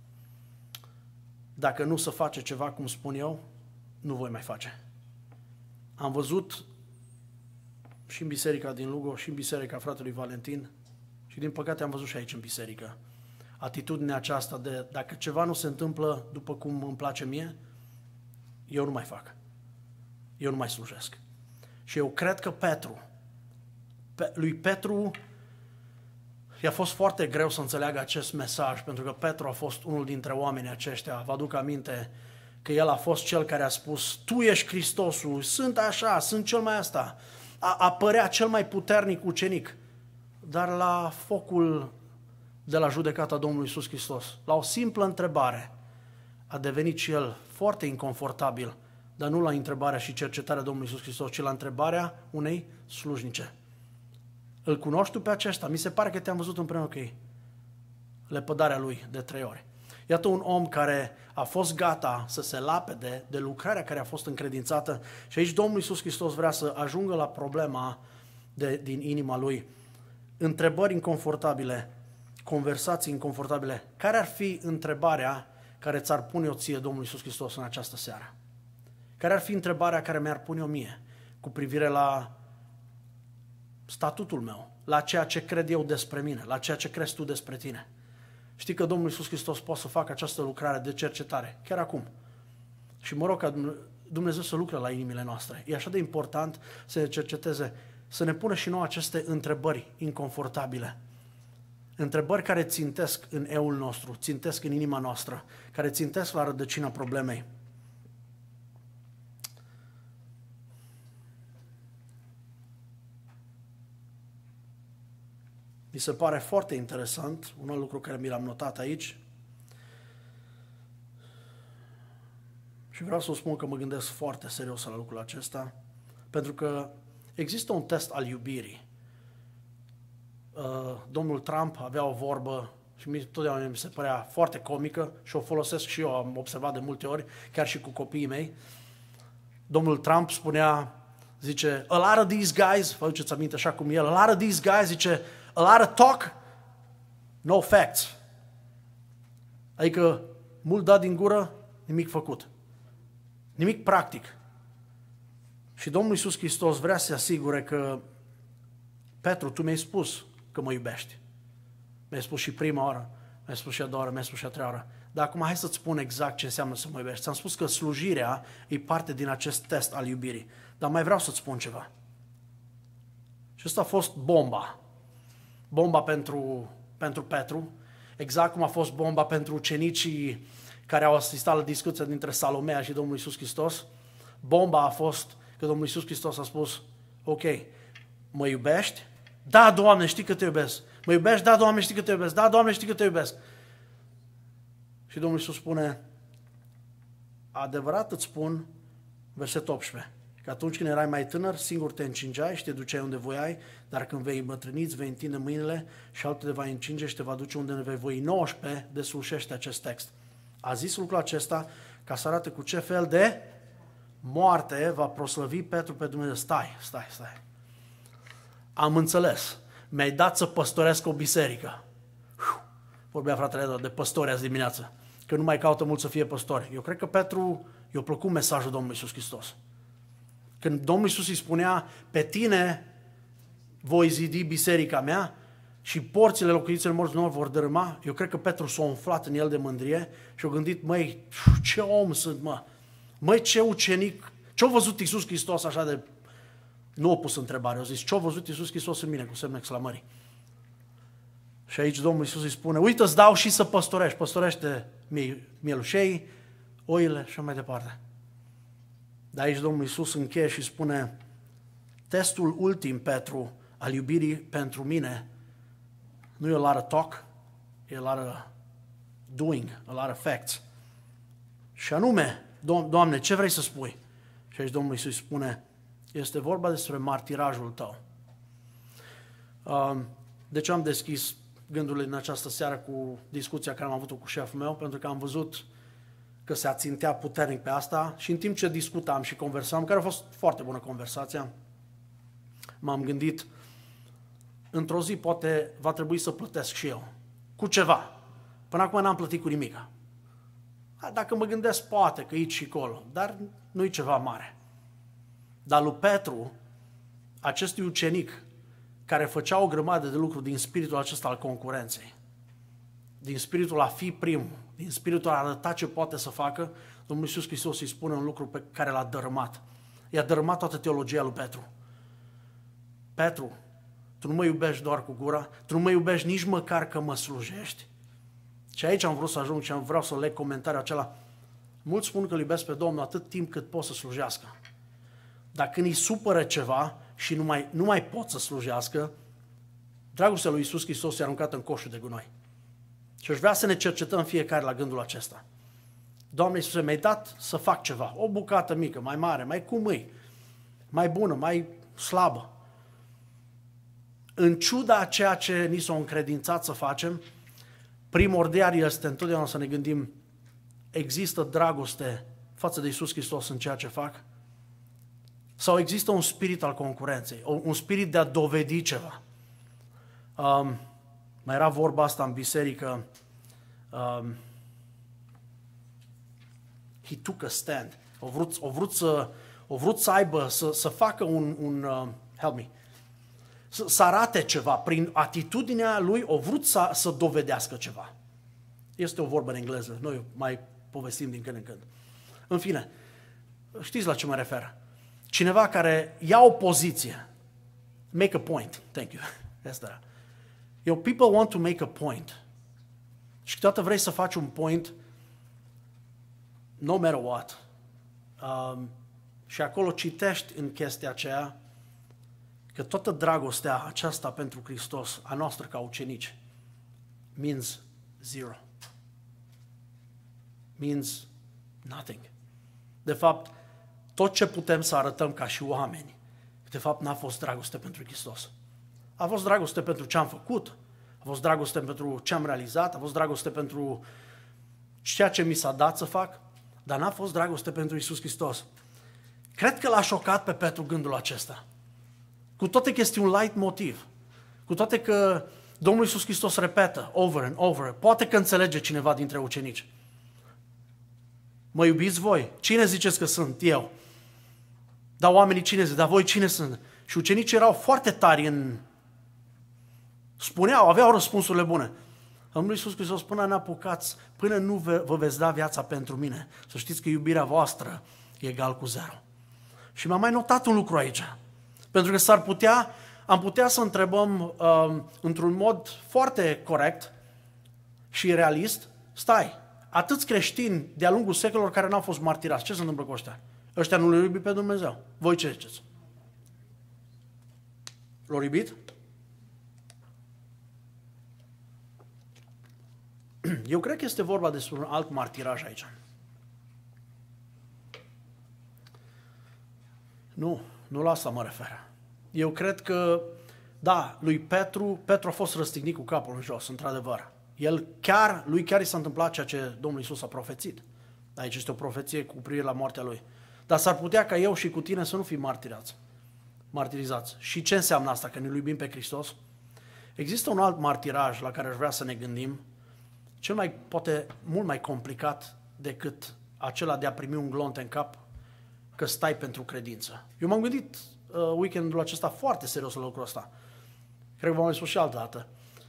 dacă nu se face ceva cum spun eu, nu voi mai face. Am văzut și în biserica din Lugo, și în biserica fratelui Valentin, și din păcate am văzut și aici în biserică. Atitudinea aceasta de dacă ceva nu se întâmplă după cum îmi place mie, eu nu mai fac. Eu nu mai slujesc. Și eu cred că Petru, pe, lui Petru i-a fost foarte greu să înțeleagă acest mesaj, pentru că Petru a fost unul dintre oamenii aceștia. Vă aduc aminte că el a fost cel care a spus, tu ești Hristosul, sunt așa, sunt cel mai asta. A, apărea cel mai puternic ucenic, dar la focul de la judecata Domnului Iisus Hristos, la o simplă întrebare, a devenit și el foarte inconfortabil, dar nu la întrebarea și cercetarea Domnului Iisus Hristos, ci la întrebarea unei slujnice. Îl cunoști tu pe acesta? Mi se pare că te-am văzut împreună cu ei. Lepădarea lui de trei ori. Iată un om care a fost gata să se lapede de lucrarea care a fost încredințată și aici Domnul Iisus Hristos vrea să ajungă la problema de, din inima lui. Întrebări inconfortabile, conversații inconfortabile. Care ar fi întrebarea care ți-ar pune-o ție Domnul Iisus Hristos în această seară? Care ar fi întrebarea care mi-ar pune-o mie cu privire la statutul meu, la ceea ce cred eu despre mine, la ceea ce crezi tu despre tine? Știi că Domnul Iisus Hristos poate să facă această lucrare de cercetare, chiar acum. Și mă rog ca Dumnezeu să lucre la inimile noastre. E așa de important să ne cerceteze, să ne pună și nouă aceste întrebări inconfortabile. Întrebări care țintesc în eul nostru, țintesc în inima noastră, care țintesc la rădăcina problemei. Mi se pare foarte interesant, un alt lucru care mi l-am notat aici, și vreau să spun că mă gândesc foarte serios la lucrul acesta, pentru că există un test al iubirii. Domnul Trump avea o vorbă și mi, totdeauna mi se părea foarte comică și o folosesc și eu, am observat de multe ori, chiar și cu copiii mei. Domnul Trump spunea, zice, a lot of these guys, vă aduceți aminte așa cum el, a lot of these guys, zice, a lot of talk, no facts. Adică mult dat din gură, nimic făcut. Nimic practic. Și Domnul Iisus Hristos vrea să se asigure că Petru, tu mi-ai spus că mă iubești. Mi-ai spus și prima oară, mi-ai spus și a doua oară, mi-ai spus și a treia oară. Dar acum hai să-ți spun exact ce înseamnă să mă iubești. Ți-am spus că slujirea e parte din acest test al iubirii. Dar mai vreau să-ți spun ceva. Și ăsta a fost bomba. Bomba pentru, pentru Petru, exact cum a fost bomba pentru ucenicii care au asistat la discuția dintre Salomea și Domnul Iisus Hristos. Bomba a fost că Domnul Iisus Hristos a spus, ok, mă iubești? Da, Doamne, știi că te iubesc. Mă iubești? Da, Doamne, știi că te iubesc. Da, Doamne, știi că te iubesc. Și Domnul Iisus spune, adevărat îți spun, versetul optsprezece, că atunci când erai mai tânăr, singur te încingeai și te duceai unde voiai, dar când vei îmbătrâni, îți vei întinde mâinile și altul te va încinge și te va duce unde ne vei voi. nouăsprezece deslușește acest text. A zis lucrul acesta ca să arate cu ce fel de moarte va proslăvi Petru pe Dumnezeu. Stai, stai, stai. Am înțeles. Mi-ai dat să păstoresc o biserică. Vorbea fratele Edward de păstori azi dimineață, că nu mai caută mult să fie păstori. Eu cred că Petru i-a plăcut mesajul Domnului Iisus Hristos. Când Domnul Iisus îi spunea, pe tine voi zidi biserica mea, și porțile locuințelor morți nu vor dărâma, eu cred că Petru s-a umflat în el de mândrie și a gândit, măi, ce om sunt, mă, măi, ce ucenic, ce-a văzut Iisus Hristos așa de... Nu a pus întrebare, a zis, ce-a văzut Iisus Hristos în mine, cu semne exclamării. Și aici Domnul Iisus îi spune, uite, îți dau și să păstorești, păstorește mielușei, oile și mai departe. Dar aici Domnul Iisus încheie și spune, testul ultim, Petru, al iubirii pentru mine, nu e a lot of talk, e a lot of doing, a lot of facts. Și anume, Doamne, ce vrei să spui? Și aici Domnul Iisus spune, este vorba despre martirajul tău. De ce am deschis gândurile în această seară cu discuția care am avut-o cu șeful meu? Pentru că am văzut că se ațintea puternic pe asta și în timp ce discutam și conversam, care a fost foarte bună conversația, m-am gândit, într-o zi poate va trebui să plătesc și eu cu ceva. Până acum n-am plătit cu nimic. Dacă mă gândesc, poate că aici și acolo, dar nu-i ceva mare. Dar lui Petru, acestui ucenic care făcea o grămadă de lucruri din spiritul acesta al concurenței, din spiritul a fi primul, din spiritul a arăta ce poate să facă, Domnul Iisus Hristos îi spune un lucru pe care l-a dărâmat. I-a dărâmat toată teologia lui Petru. Petru, tu nu mă iubești doar cu gura, tu nu mă iubești nici măcar că mă slujești. Și aici am vrut să ajung și am vreau să leg comentariul acela. Mulți spun că îl iubesc pe Domnul atât timp cât pot să slujească. Dar când îi supără ceva și nu mai, nu mai pot să slujească, dragostea lui Iisus Hristos e aruncată în coșul de gunoi. Și aș vrea să ne cercetăm fiecare la gândul acesta. Doamne Iisuse, mi-ai dat să fac ceva, o bucată mică, mai mare, mai cum îi, mai bună, mai slabă. În ciuda a ceea ce ni s-a încredințat să facem, primordial este întotdeauna să ne gândim, există dragoste față de Iisus Hristos în ceea ce fac? Sau există un spirit al concurenței, un spirit de a dovedi ceva? Um, mai era vorba asta în biserică, um, he took a stand, au vrut, au vrut, să, au vrut să aibă, să, să facă un, un uh, help me, să, să arate ceva, prin atitudinea lui au vrut să, să dovedească ceva. Este o vorbă în engleză, noi mai povestim din când în când. În fine, știți la ce mă refer? Cineva care ia o poziție, make a point, thank you, asta. You know, people want to make a point. Și câteodată vrei să faci un point, no matter what. Um, și acolo citești în chestia aceea că toată dragostea aceasta pentru Hristos, a noastră ca ucenici, means zero. Means nothing. De fapt, tot ce putem să arătăm ca și oameni, de fapt n-a fost dragoste pentru Hristos. A fost dragoste pentru ce am făcut, a fost dragoste pentru ce am realizat, a fost dragoste pentru ceea ce mi s-a dat să fac, dar n-a fost dragoste pentru Iisus Hristos. Cred că l-a șocat pe Petru gândul acesta. Cu toate că este un light motiv, cu toate că Domnul Iisus Hristos repetă over and over, poate că înțelege cineva dintre ucenici. Mă iubiți voi? Cine ziceți că sunt? Eu. Dar oamenii cine zic? Dar voi cine sunt? Și ucenicii erau foarte tari în... Spuneau, aveau răspunsurile bune. Domnul Iisus Hristos, până n-apucați, până nu vă veți da viața pentru mine, să știți că iubirea voastră e egal cu zero. Și mi-am mai notat un lucru aici. Pentru că s-ar putea, am putea să întrebăm uh, într-un mod foarte corect și realist, stai, atâți creștini de-a lungul secolelor care n-au fost martirați, ce se întâmplă cu ăștia? Ăștia nu le iubit pe Dumnezeu. Voi ce ziceți? L-au iubit? Eu cred că este vorba despre un alt martiraj aici. Nu, nu la asta mă refer. Eu cred că, da, lui Petru, Petru a fost răstignit cu capul în jos, într-adevăr. El chiar, lui chiar i s-a întâmplat ceea ce Domnul Iisus a profețit. Aici este o profeție cu privire la moartea lui. Dar s-ar putea ca eu și cu tine să nu fim martirați, martirizați. Și ce înseamnă asta, că ne iubim pe Hristos? Există un alt martiraj la care aș vrea să ne gândim, cel mai, poate, mult mai complicat decât acela de a primi un glonț în cap că stai pentru credință. Eu m-am gândit uh, weekendul acesta foarte serios la lucrul ăsta. Cred că v-am mai spus și altă dată.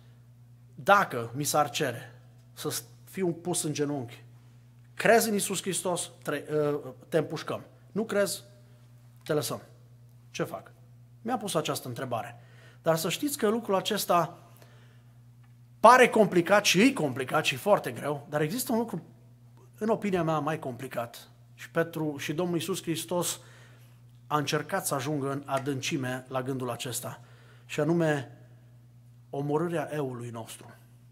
dacă mi s-ar cere să fiu pus în genunchi, crezi în Iisus Hristos, te împușcăm. Nu crezi, te lăsăm. Ce fac? Mi-a pus această întrebare. Dar să știți că lucrul acesta pare complicat și e complicat și foarte greu, dar există un lucru, în opinia mea, mai complicat. Și Petru și Domnul Iisus Hristos a încercat să ajungă în adâncime la gândul acesta, și anume omorârea eului nostru.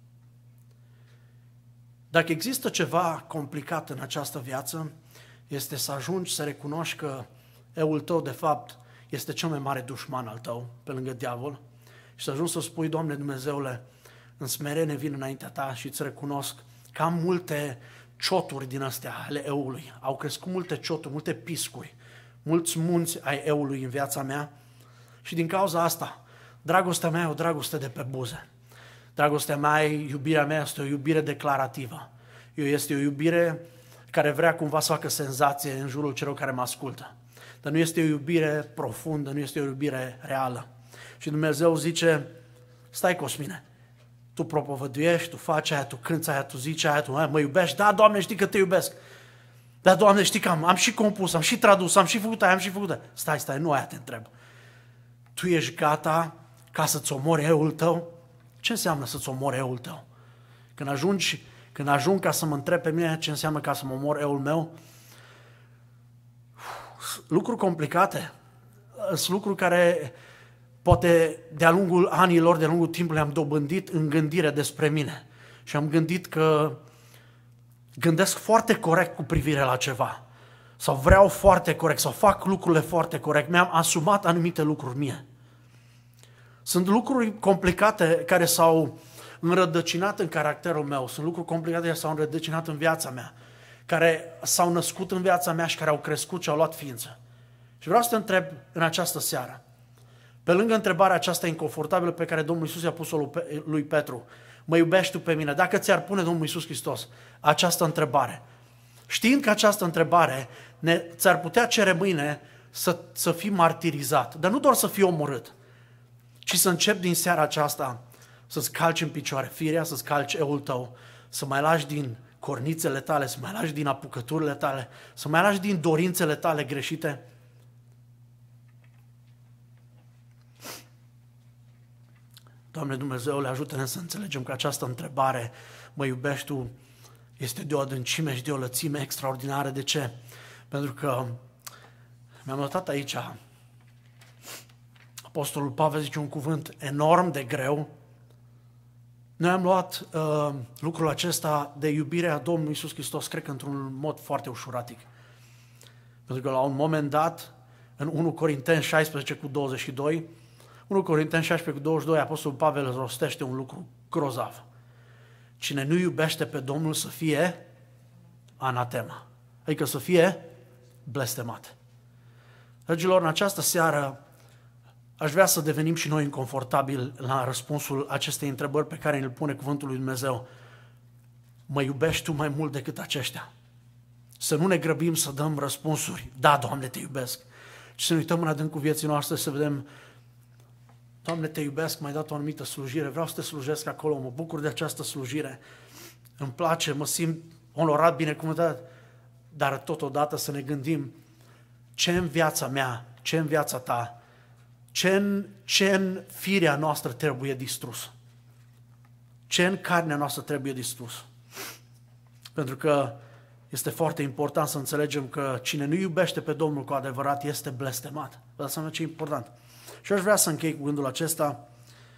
Dacă există ceva complicat în această viață, este să ajungi să recunoști că eul tău, de fapt, este cel mai mare dușman al tău, pe lângă diavol, și să ajungi să spui: Doamne Dumnezeule, în smerenie vin înaintea ta și îți recunosc că am multe cioturi din astea ale eului. Au crescut multe cioturi, multe piscuri, mulți munți ai eului în viața mea, și din cauza asta, dragostea mea e o dragoste de pe buze. Dragostea mea, iubirea mea este o iubire declarativă. Este o iubire care vrea cumva să facă senzație în jurul celor care mă ascultă. Dar nu este o iubire profundă, nu este o iubire reală. Și Dumnezeu zice: stai, Cosmine, tu propovăduiești, tu faci aia, tu cânți aia, tu zici aia, tu mă iubești? Da, Doamne, știi că te iubesc. Da, Doamne, știi că am, am și compus, am și tradus, am și făcut aia, am și făcut aia. Stai, stai, nu aia te întreb. Tu ești gata ca să-ți omori eul tău? Ce înseamnă să-ți omori eul tău? Când ajungi, când ajung ca să mă întreb pe mine ce înseamnă ca să mă omor eul meu, lucruri complicate, sunt lucruri care poate de-a lungul anilor, de-a lungul timpului am dobândit în gândire despre mine. Și am gândit că gândesc foarte corect cu privire la ceva. Sau vreau foarte corect, sau fac lucrurile foarte corect. Mi-am asumat anumite lucruri mie. Sunt lucruri complicate care s-au înrădăcinat în caracterul meu. Sunt lucruri complicate care s-au înrădăcinat în viața mea, care s-au născut în viața mea și care au crescut și au luat ființă. Și vreau să te întreb în această seară, pe lângă întrebarea aceasta inconfortabilă pe care Domnul Iisus i-a pus-o lui Petru: mă iubești tu pe mine? Dacă ți-ar pune Domnul Iisus Hristos această întrebare, știind că această întrebare ne, ți-ar putea cere mâine să, să fii martirizat, dar nu doar să fii omorât, ci să începi din seara aceasta să-ți calci în picioare firea, să-ți calci eul tău, să mai lași din cornițele tale, să mai lași din apucăturile tale, să mai lași din dorințele tale greșite. Doamne Dumnezeule, ajută-ne să înțelegem că această întrebare, mă iubești tu, este de o adâncime și de o lățime extraordinară. De ce? Pentru că mi-am notat aici, Apostolul Pavel zice un cuvânt enorm de greu. Noi am luat uh, lucrul acesta de iubirea Domnului Iisus Hristos, cred că într-un mod foarte ușuratic. Pentru că la un moment dat, în unu Corinteni șaisprezece cu douăzeci și doi, unu Corinteni șaisprezece cu douăzeci și doi, Apostolul Pavel rostește un lucru grozav. Cine nu iubește pe Domnul să fie anatema, adică să fie blestemat. Dragilor, în această seară aș vrea să devenim și noi inconfortabili la răspunsul acestei întrebări pe care îl pune cuvântul lui Dumnezeu. Mă iubești tu mai mult decât aceștia? Să nu ne grăbim să dăm răspunsuri: da, Doamne, te iubesc. Și să ne uităm în adâncul vieții noastre să vedem: Doamne, te iubesc, m-ai dat o anumită slujire, vreau să te slujesc acolo, mă bucur de această slujire, îmi place, mă simt onorat, binecuvântat, dar totodată să ne gândim ce în viața mea, ce în viața ta, ce în, ce în firea noastră trebuie distrus, ce în carnea noastră trebuie distrus. Pentru că este foarte important să înțelegem că cine nu iubește pe Domnul cu adevărat este blestemat. Vă dați seama ce e important. Și aș vrea să închei cu gândul acesta.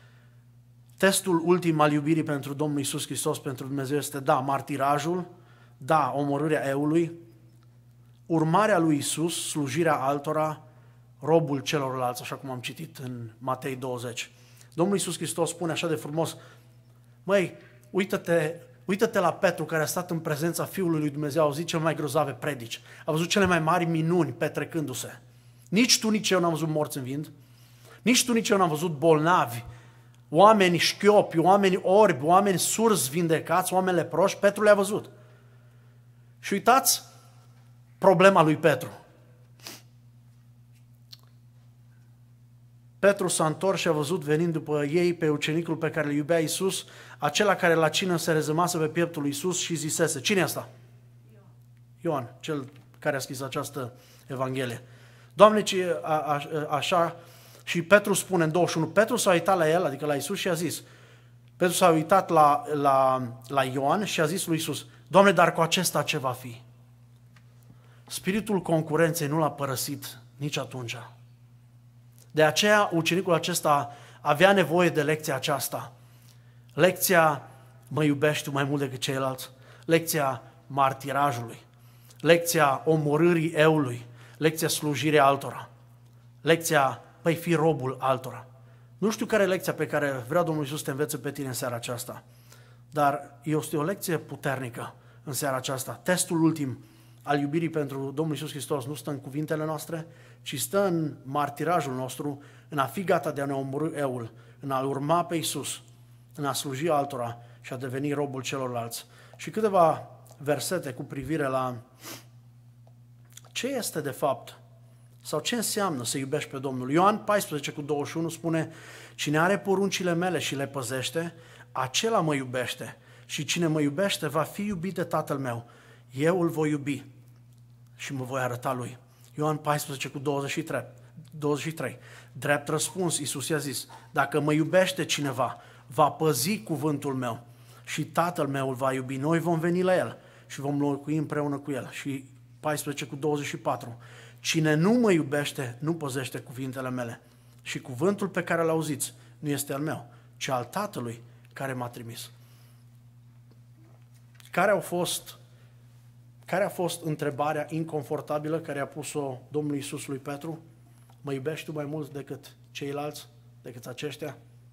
Testul ultim al iubirii pentru Domnul Iisus Hristos, pentru Dumnezeu, este da, martirajul, da, omorârea eului, urmarea lui Iisus, slujirea altora, robul celorlalți, așa cum am citit în Matei douăzeci. Domnul Iisus Hristos spune așa de frumos: măi, uită-te, uită-te la Petru, care a stat în prezența Fiului lui Dumnezeu, a auzit cele mai grozave predici, a văzut cele mai mari minuni petrecându-se. Nici tu, nici eu n-am văzut morți înviind, nici tu, nici eu n-am văzut bolnavi, oameni șchiopi, oameni orbi, oameni surzi vindecați, oameni leproși. Petru le-a văzut. Și uitați problema lui Petru. Petru s-a întors și a văzut venind după ei pe ucenicul pe care îl iubea Iisus, acela care la cină se rezămase pe pieptul lui Iisus și zisese, cine e asta? Ioan, cel care a scris această Evanghelie. Doamne, ce a, a, așa, și Petru spune în douăzeci și unu, Petru s-a uitat la el, adică la Iisus și a zis, Petru s-a uitat la, la, la Ioan și a zis lui Iisus, Doamne, dar cu acesta ce va fi? Spiritul concurenței nu l-a părăsit nici atunci. De aceea ucenicul acesta avea nevoie de lecția aceasta. Lecția mă iubești tu mai mult decât ceilalți, lecția martirajului, lecția omorârii eului, lecția slujirii altora, lecția păi fi robul altora. Nu știu care e lecția pe care vrea Domnul Iisus să te învețe pe tine în seara aceasta, dar este o lecție puternică în seara aceasta. Testul ultim al iubirii pentru Domnul Iisus Hristos nu stă în cuvintele noastre, ci stă în martirajul nostru, în a fi gata de a ne omorî eul, în a urma pe Iisus, în a sluji altora și a deveni robul celorlalți. Și câteva versete cu privire la ce este de fapt sau ce înseamnă să iubești pe Domnul. Ioan paisprezece cu douăzeci și unu spune, cine are poruncile mele și le păzește, acela mă iubește și cine mă iubește va fi iubit de Tatăl meu. Eu îl voi iubi și mă voi arăta lui. Ioan paisprezece cu douăzeci și trei. douăzeci și trei. Drept răspuns, Iisus i-a zis, dacă mă iubește cineva, va păzi cuvântul meu și Tatăl meu îl va iubi. Noi vom veni la el și vom locui împreună cu el. Și paisprezece cu douăzeci și patru. Cine nu mă iubește, nu păzește cuvintele mele. Și cuvântul pe care l-auziți nu este al meu, ci al Tatălui care m-a trimis. Care au fost, care a fost întrebarea inconfortabilă care a pus-o Domnul Iisus lui Petru? Mă iubești tu mai mult decât ceilalți, decât aceștia?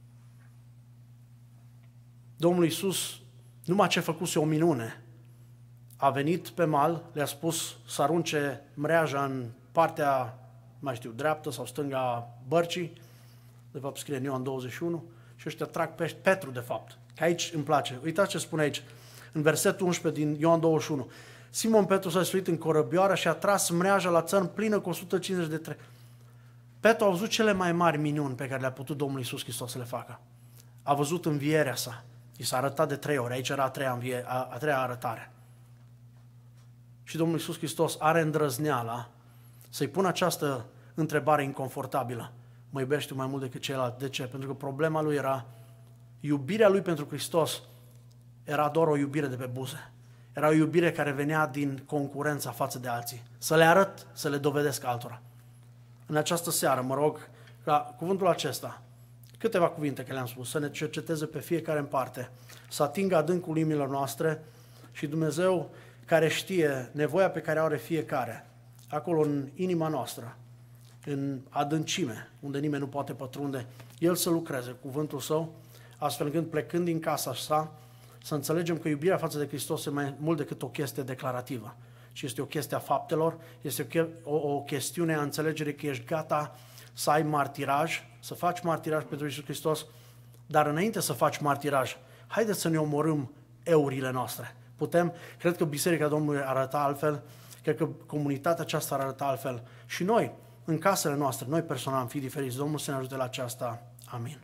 Domnul Iisus, numai ce făcuse o minune, a venit pe mal, le-a spus să arunce mreaja în partea, mai știu, dreaptă sau stânga a bărcii, de fapt scrie în Ioan douăzeci și unu, și ăștia trag pești, Petru de fapt, că aici îmi place. Uitați ce spune aici, în versetul unsprezece din Ioan douăzeci și unu. Simon Petru s-a suit în corăbioară și a tras mreaja la țărm plină cu o sută cincizeci de trei. Petru a văzut cele mai mari minuni pe care le-a putut Domnul Iisus Hristos să le facă. A văzut învierea sa. I s-a arătat de trei ori. Aici era a treia, învie, a, a treia arătare. Și Domnul Iisus Hristos are îndrăzneala să-i pună această întrebare inconfortabilă. Mă iubești tu mai mult decât ceilalți? De ce? Pentru că problema lui era, iubirea lui pentru Hristos era doar o iubire de pe buze. Era o iubire care venea din concurența față de alții. Să le arăt, să le dovedesc altora. În această seară, mă rog, ca cuvântul acesta, câteva cuvinte că le-am spus, să ne cerceteze pe fiecare în parte, să atingă adâncul inimilor noastre și Dumnezeu care știe nevoia pe care o are fiecare, acolo în inima noastră, în adâncime, unde nimeni nu poate pătrunde, El să lucreze cuvântul Său, astfel încât plecând din casa sa, să înțelegem că iubirea față de Hristos e mai mult decât o chestie declarativă, ci este o chestie a faptelor, este o, o chestiune a înțelegerii că ești gata să ai martiraj, să faci martiraj pentru Iisus Hristos, dar înainte să faci martiraj, haideți să ne omorâm eurile noastre. Putem, cred că Biserica Domnului arăta altfel, cred că comunitatea aceasta arăta altfel și noi, în casele noastre, noi personal am fi diferiți. Domnul să ne ajute la aceasta. Amin.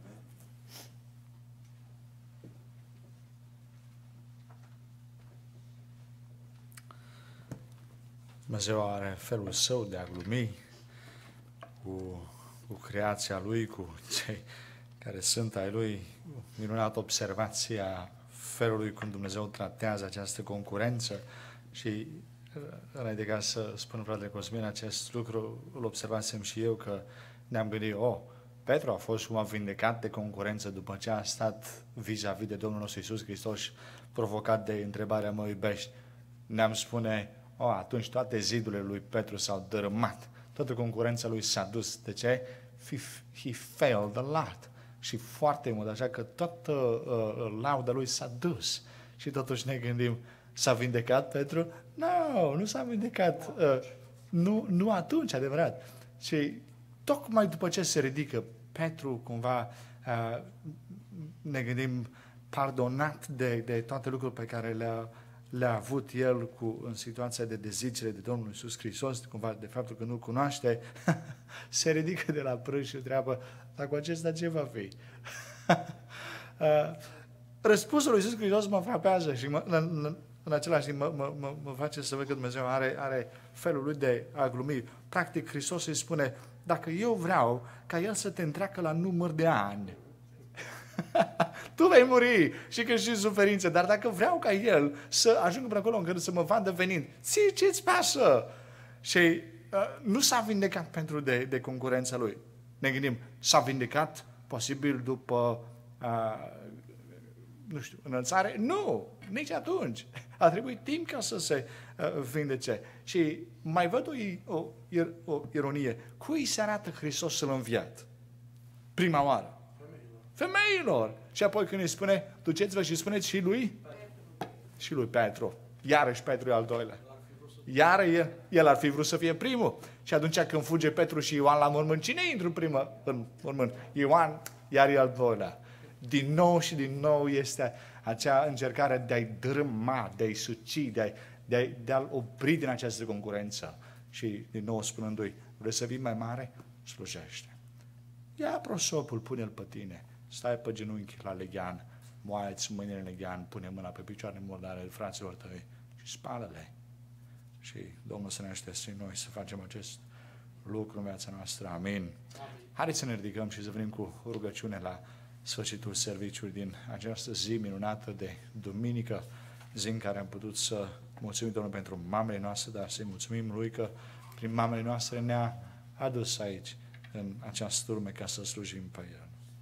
Dumnezeu are felul său de a glumi cu, cu creația Lui, cu cei care sunt ai Lui. Minunată observație a felului cum Dumnezeu tratează această concurență și înainte ca să spun fratele Cosmin acest lucru, îl observasem și eu că ne-am gândit, oh, Petru a fost cumva vindecat de concurență după ce a stat vis-a-vis de Domnul nostru Iisus Hristos provocat de întrebarea mă iubești. Ne-am spune, oh, atunci toate zidurile lui Petru s-au dărâmat, toată concurența lui s-a dus. De ce? He, he failed a lot. Și foarte mult, așa că toată uh, lauda lui s-a dus. Și totuși ne gândim, s-a vindecat Petru? Nu, no, nu s-a vindecat. Uh, nu, nu atunci, adevărat. Și tocmai după ce se ridică Petru, cumva, uh, ne gândim, pardonat de, de toate lucrurile pe care le-a le-a avut el cu, în situația de dezicere de Domnul Iisus Hristos, cumva de faptul că nu-L cunoaște, se ridică de la prânz și întreabă, dar cu acesta ce va fi? Răspunsul lui Iisus Hristos mă frapează și mă, în, în același timp mă, mă, mă, mă face să văd că Dumnezeu are, are felul lui de a glumi. Practic, Hristos îi spune, dacă eu vreau ca El să te întreacă la număr de ani, tu vei muri și că și suferință, dar dacă vreau ca El să ajungă până acolo încât să mă vadă venind, ție ce-ți pasă? Și uh, nu s-a vindecat pentru de, de concurența Lui. Ne gândim, s-a vindecat posibil după uh, nu știu, înălțare? Nu, nici atunci. A trebuit timp ca să se uh, vindece. Și mai văd o, o, o ironie. Cui se arată Hristos să-L înviat? Prima oară. Femeilor. Și apoi când îi spune, duceți-vă și spuneți și lui? Petru. Și lui Petru. Iarăși Petru e al doilea. Iar el, el ar fi vrut să fie primul. Și atunci când fuge Petru și Ioan la mormânt, cine intră primă în mormânt? Ioan, iar e al doilea. Din nou și din nou este acea încercare de a-i dărâma, de a-i suci, de, a de, a de a-l opri din această concurență. Și din nou spunându-i, vrei să fii mai mare? Slujește. Ia prosopul, pune-l pe tine. Stai pe genunchi la leghean, moaie-ți mâinile în leghean, pune mâna pe picioare murdare fraților tăi și spală-le. Și Domnul să ne aștepte și noi să facem acest lucru în viața noastră. Amin. Amin. Haideți să ne ridicăm și să venim cu rugăciune la sfârșitul serviciului din această zi minunată de duminică, zi în care am putut să mulțumim Domnului pentru mamele noastre, dar să-i mulțumim Lui că prin mamele noastre ne-a adus aici, în această lume, ca să slujim pe El.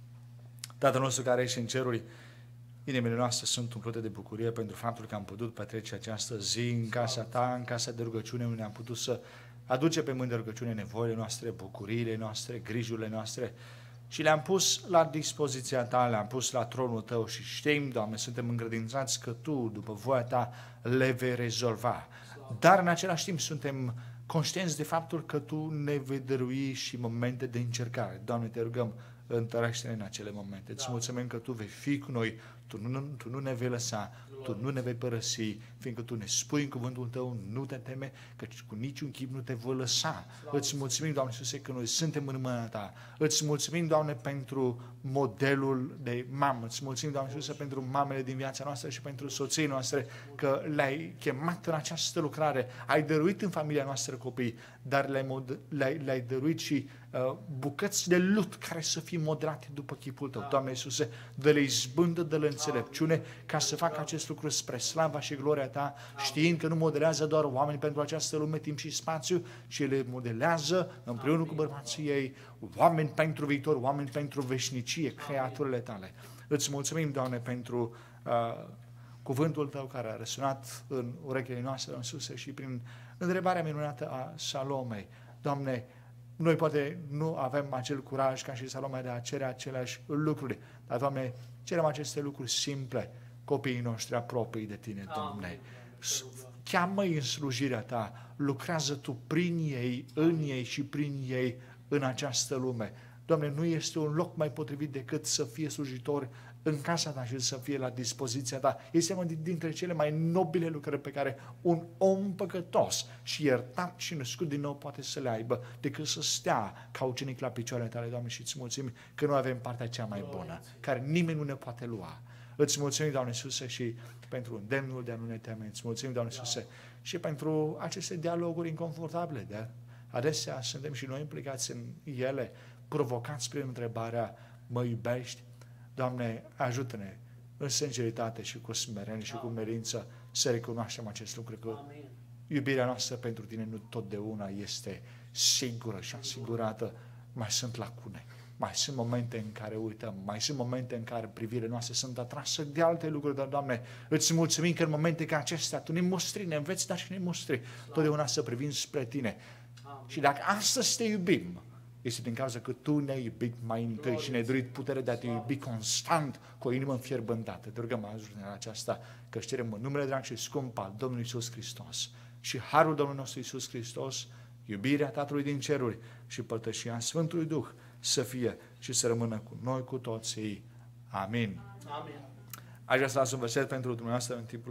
Tatăl nostru care ești în ceruri, inimile noastre sunt umplute de bucurie pentru faptul că am putut petrece această zi în casa Ta, în casa de rugăciune, unde am putut să aduce pe mâini de rugăciune nevoile noastre, bucuriile noastre, grijurile noastre și le-am pus la dispoziția Ta, le-am pus la tronul Tău și știm, Doamne, suntem încredințați că Tu, după voia Ta, le vei rezolva. Dar în același timp suntem conștienți de faptul că Tu ne vei dărui și momente de încercare. Doamne, Te rugăm, întărește-ne în acele momente. Îți mulțumim că Tu vei fi cu noi, Tu nu, tu nu ne vei lăsa, Tu nu ne vei părăsi, fiindcă Tu ne spui în cuvântul Tău, nu te teme, căci cu niciun chip nu te voi lăsa. Îți mulțumim, Doamne Iisuse, că noi suntem în mâna Ta. Îți mulțumim, Doamne, pentru modelul de mamă. Îți mulțumim, Doamne Iisuse, pentru mamele din viața noastră și pentru soții noastre, că le-ai chemat în această lucrare. Ai dăruit în familia noastră copii, dar le-ai, le-ai, le-ai dăruit și uh, bucăți de lut care să fie modelate după chipul Tău. Doamne Iisuse, dă-le izbândă, dă-le înțelepciune ca să facă acest lucru spre slava și gloria Ta, știind că nu modelează doar oameni pentru această lume, timp și spațiu, ci le modelează împreună cu bărbații ei, oameni pentru viitor, oameni pentru veșnicie, creaturile Tale. Îți mulțumim, Doamne, pentru uh, cuvântul Tău care a răsunat în urechile noastre, în sus, și prin întrebarea minunată a Salomei. Doamne, noi poate nu avem acel curaj ca și Salome de a cere aceleași lucruri, dar, Doamne, cerem aceste lucruri simple, copiii noștri apropii de Tine, Doamne. Cheamă-i în slujirea Ta, lucrează Tu prin ei, în ei și prin ei în această lume. Doamne, nu este un loc mai potrivit decât să fie slujitori în casa Ta și să fie la dispoziția Ta. Este unul dintre cele mai nobile lucruri pe care un om păcătos și iertat și născut din nou poate să le aibă, decât să stea ca ucenic la picioarele Tale, Doamne, și îți mulțumim că noi avem partea cea mai bună, care nimeni nu ne poate lua. Îți mulțumim, Doamne Iisuse, și pentru îndemnul de a nu ne teme. Îți mulțumim, Doamne Iisuse, și pentru aceste dialoguri inconfortabile. De adesea suntem și noi implicați în ele, provocați prin întrebarea, mă iubești? Doamne, ajută-ne în sinceritate și cu smerenie și cu merință să recunoaștem acest lucru, că iubirea noastră pentru Tine nu totdeauna este sigură și asigurată. Mai sunt lacune. Mai sunt momente în care uităm, mai sunt momente în care privirile noastre sunt atrase de alte lucruri, dar, Doamne, îți mulțumim că în momente ca acestea Tu ne mostri, ne înveți, dar și ne mostri totdeauna să privim spre Tine. Și dacă astăzi Te iubim, este din cauza că Tu ne-ai iubit mai întâi și ne-ai dorit putere de a Te iubi constant cu o inimă înfierbântată. Te rugăm, ajută-ne la aceasta, că își cerem în numele drag și scump al Domnului Iisus Hristos și harul Domnului nostru Iisus Hristos, iubirea Tatălui din ceruri și părtășia Sfântului Duh să fie și să rămână cu noi cu toții. Amin. Amin. Aș vrea să las un verset pentru dumneavoastră în timpul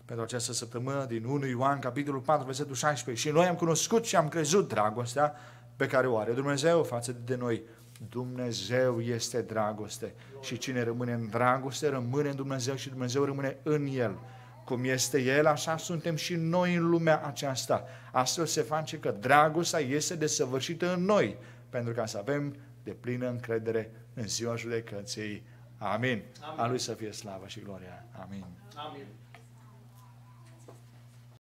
pentru această săptămână din unu Ioan, capitolul patru, versetul șaisprezece. Și noi am cunoscut și am crezut dragostea pe care o are Dumnezeu față de noi. Dumnezeu este dragoste și cine rămâne în dragoste rămâne în Dumnezeu și Dumnezeu rămâne în El. Cum este El, așa suntem și noi în lumea aceasta. Astfel se face că dragostea este desăvârșită în noi, pentru ca să avem deplină încredere în ziua judecății. Amin. Amin. A Lui să fie slavă și gloria. Amin. Amin.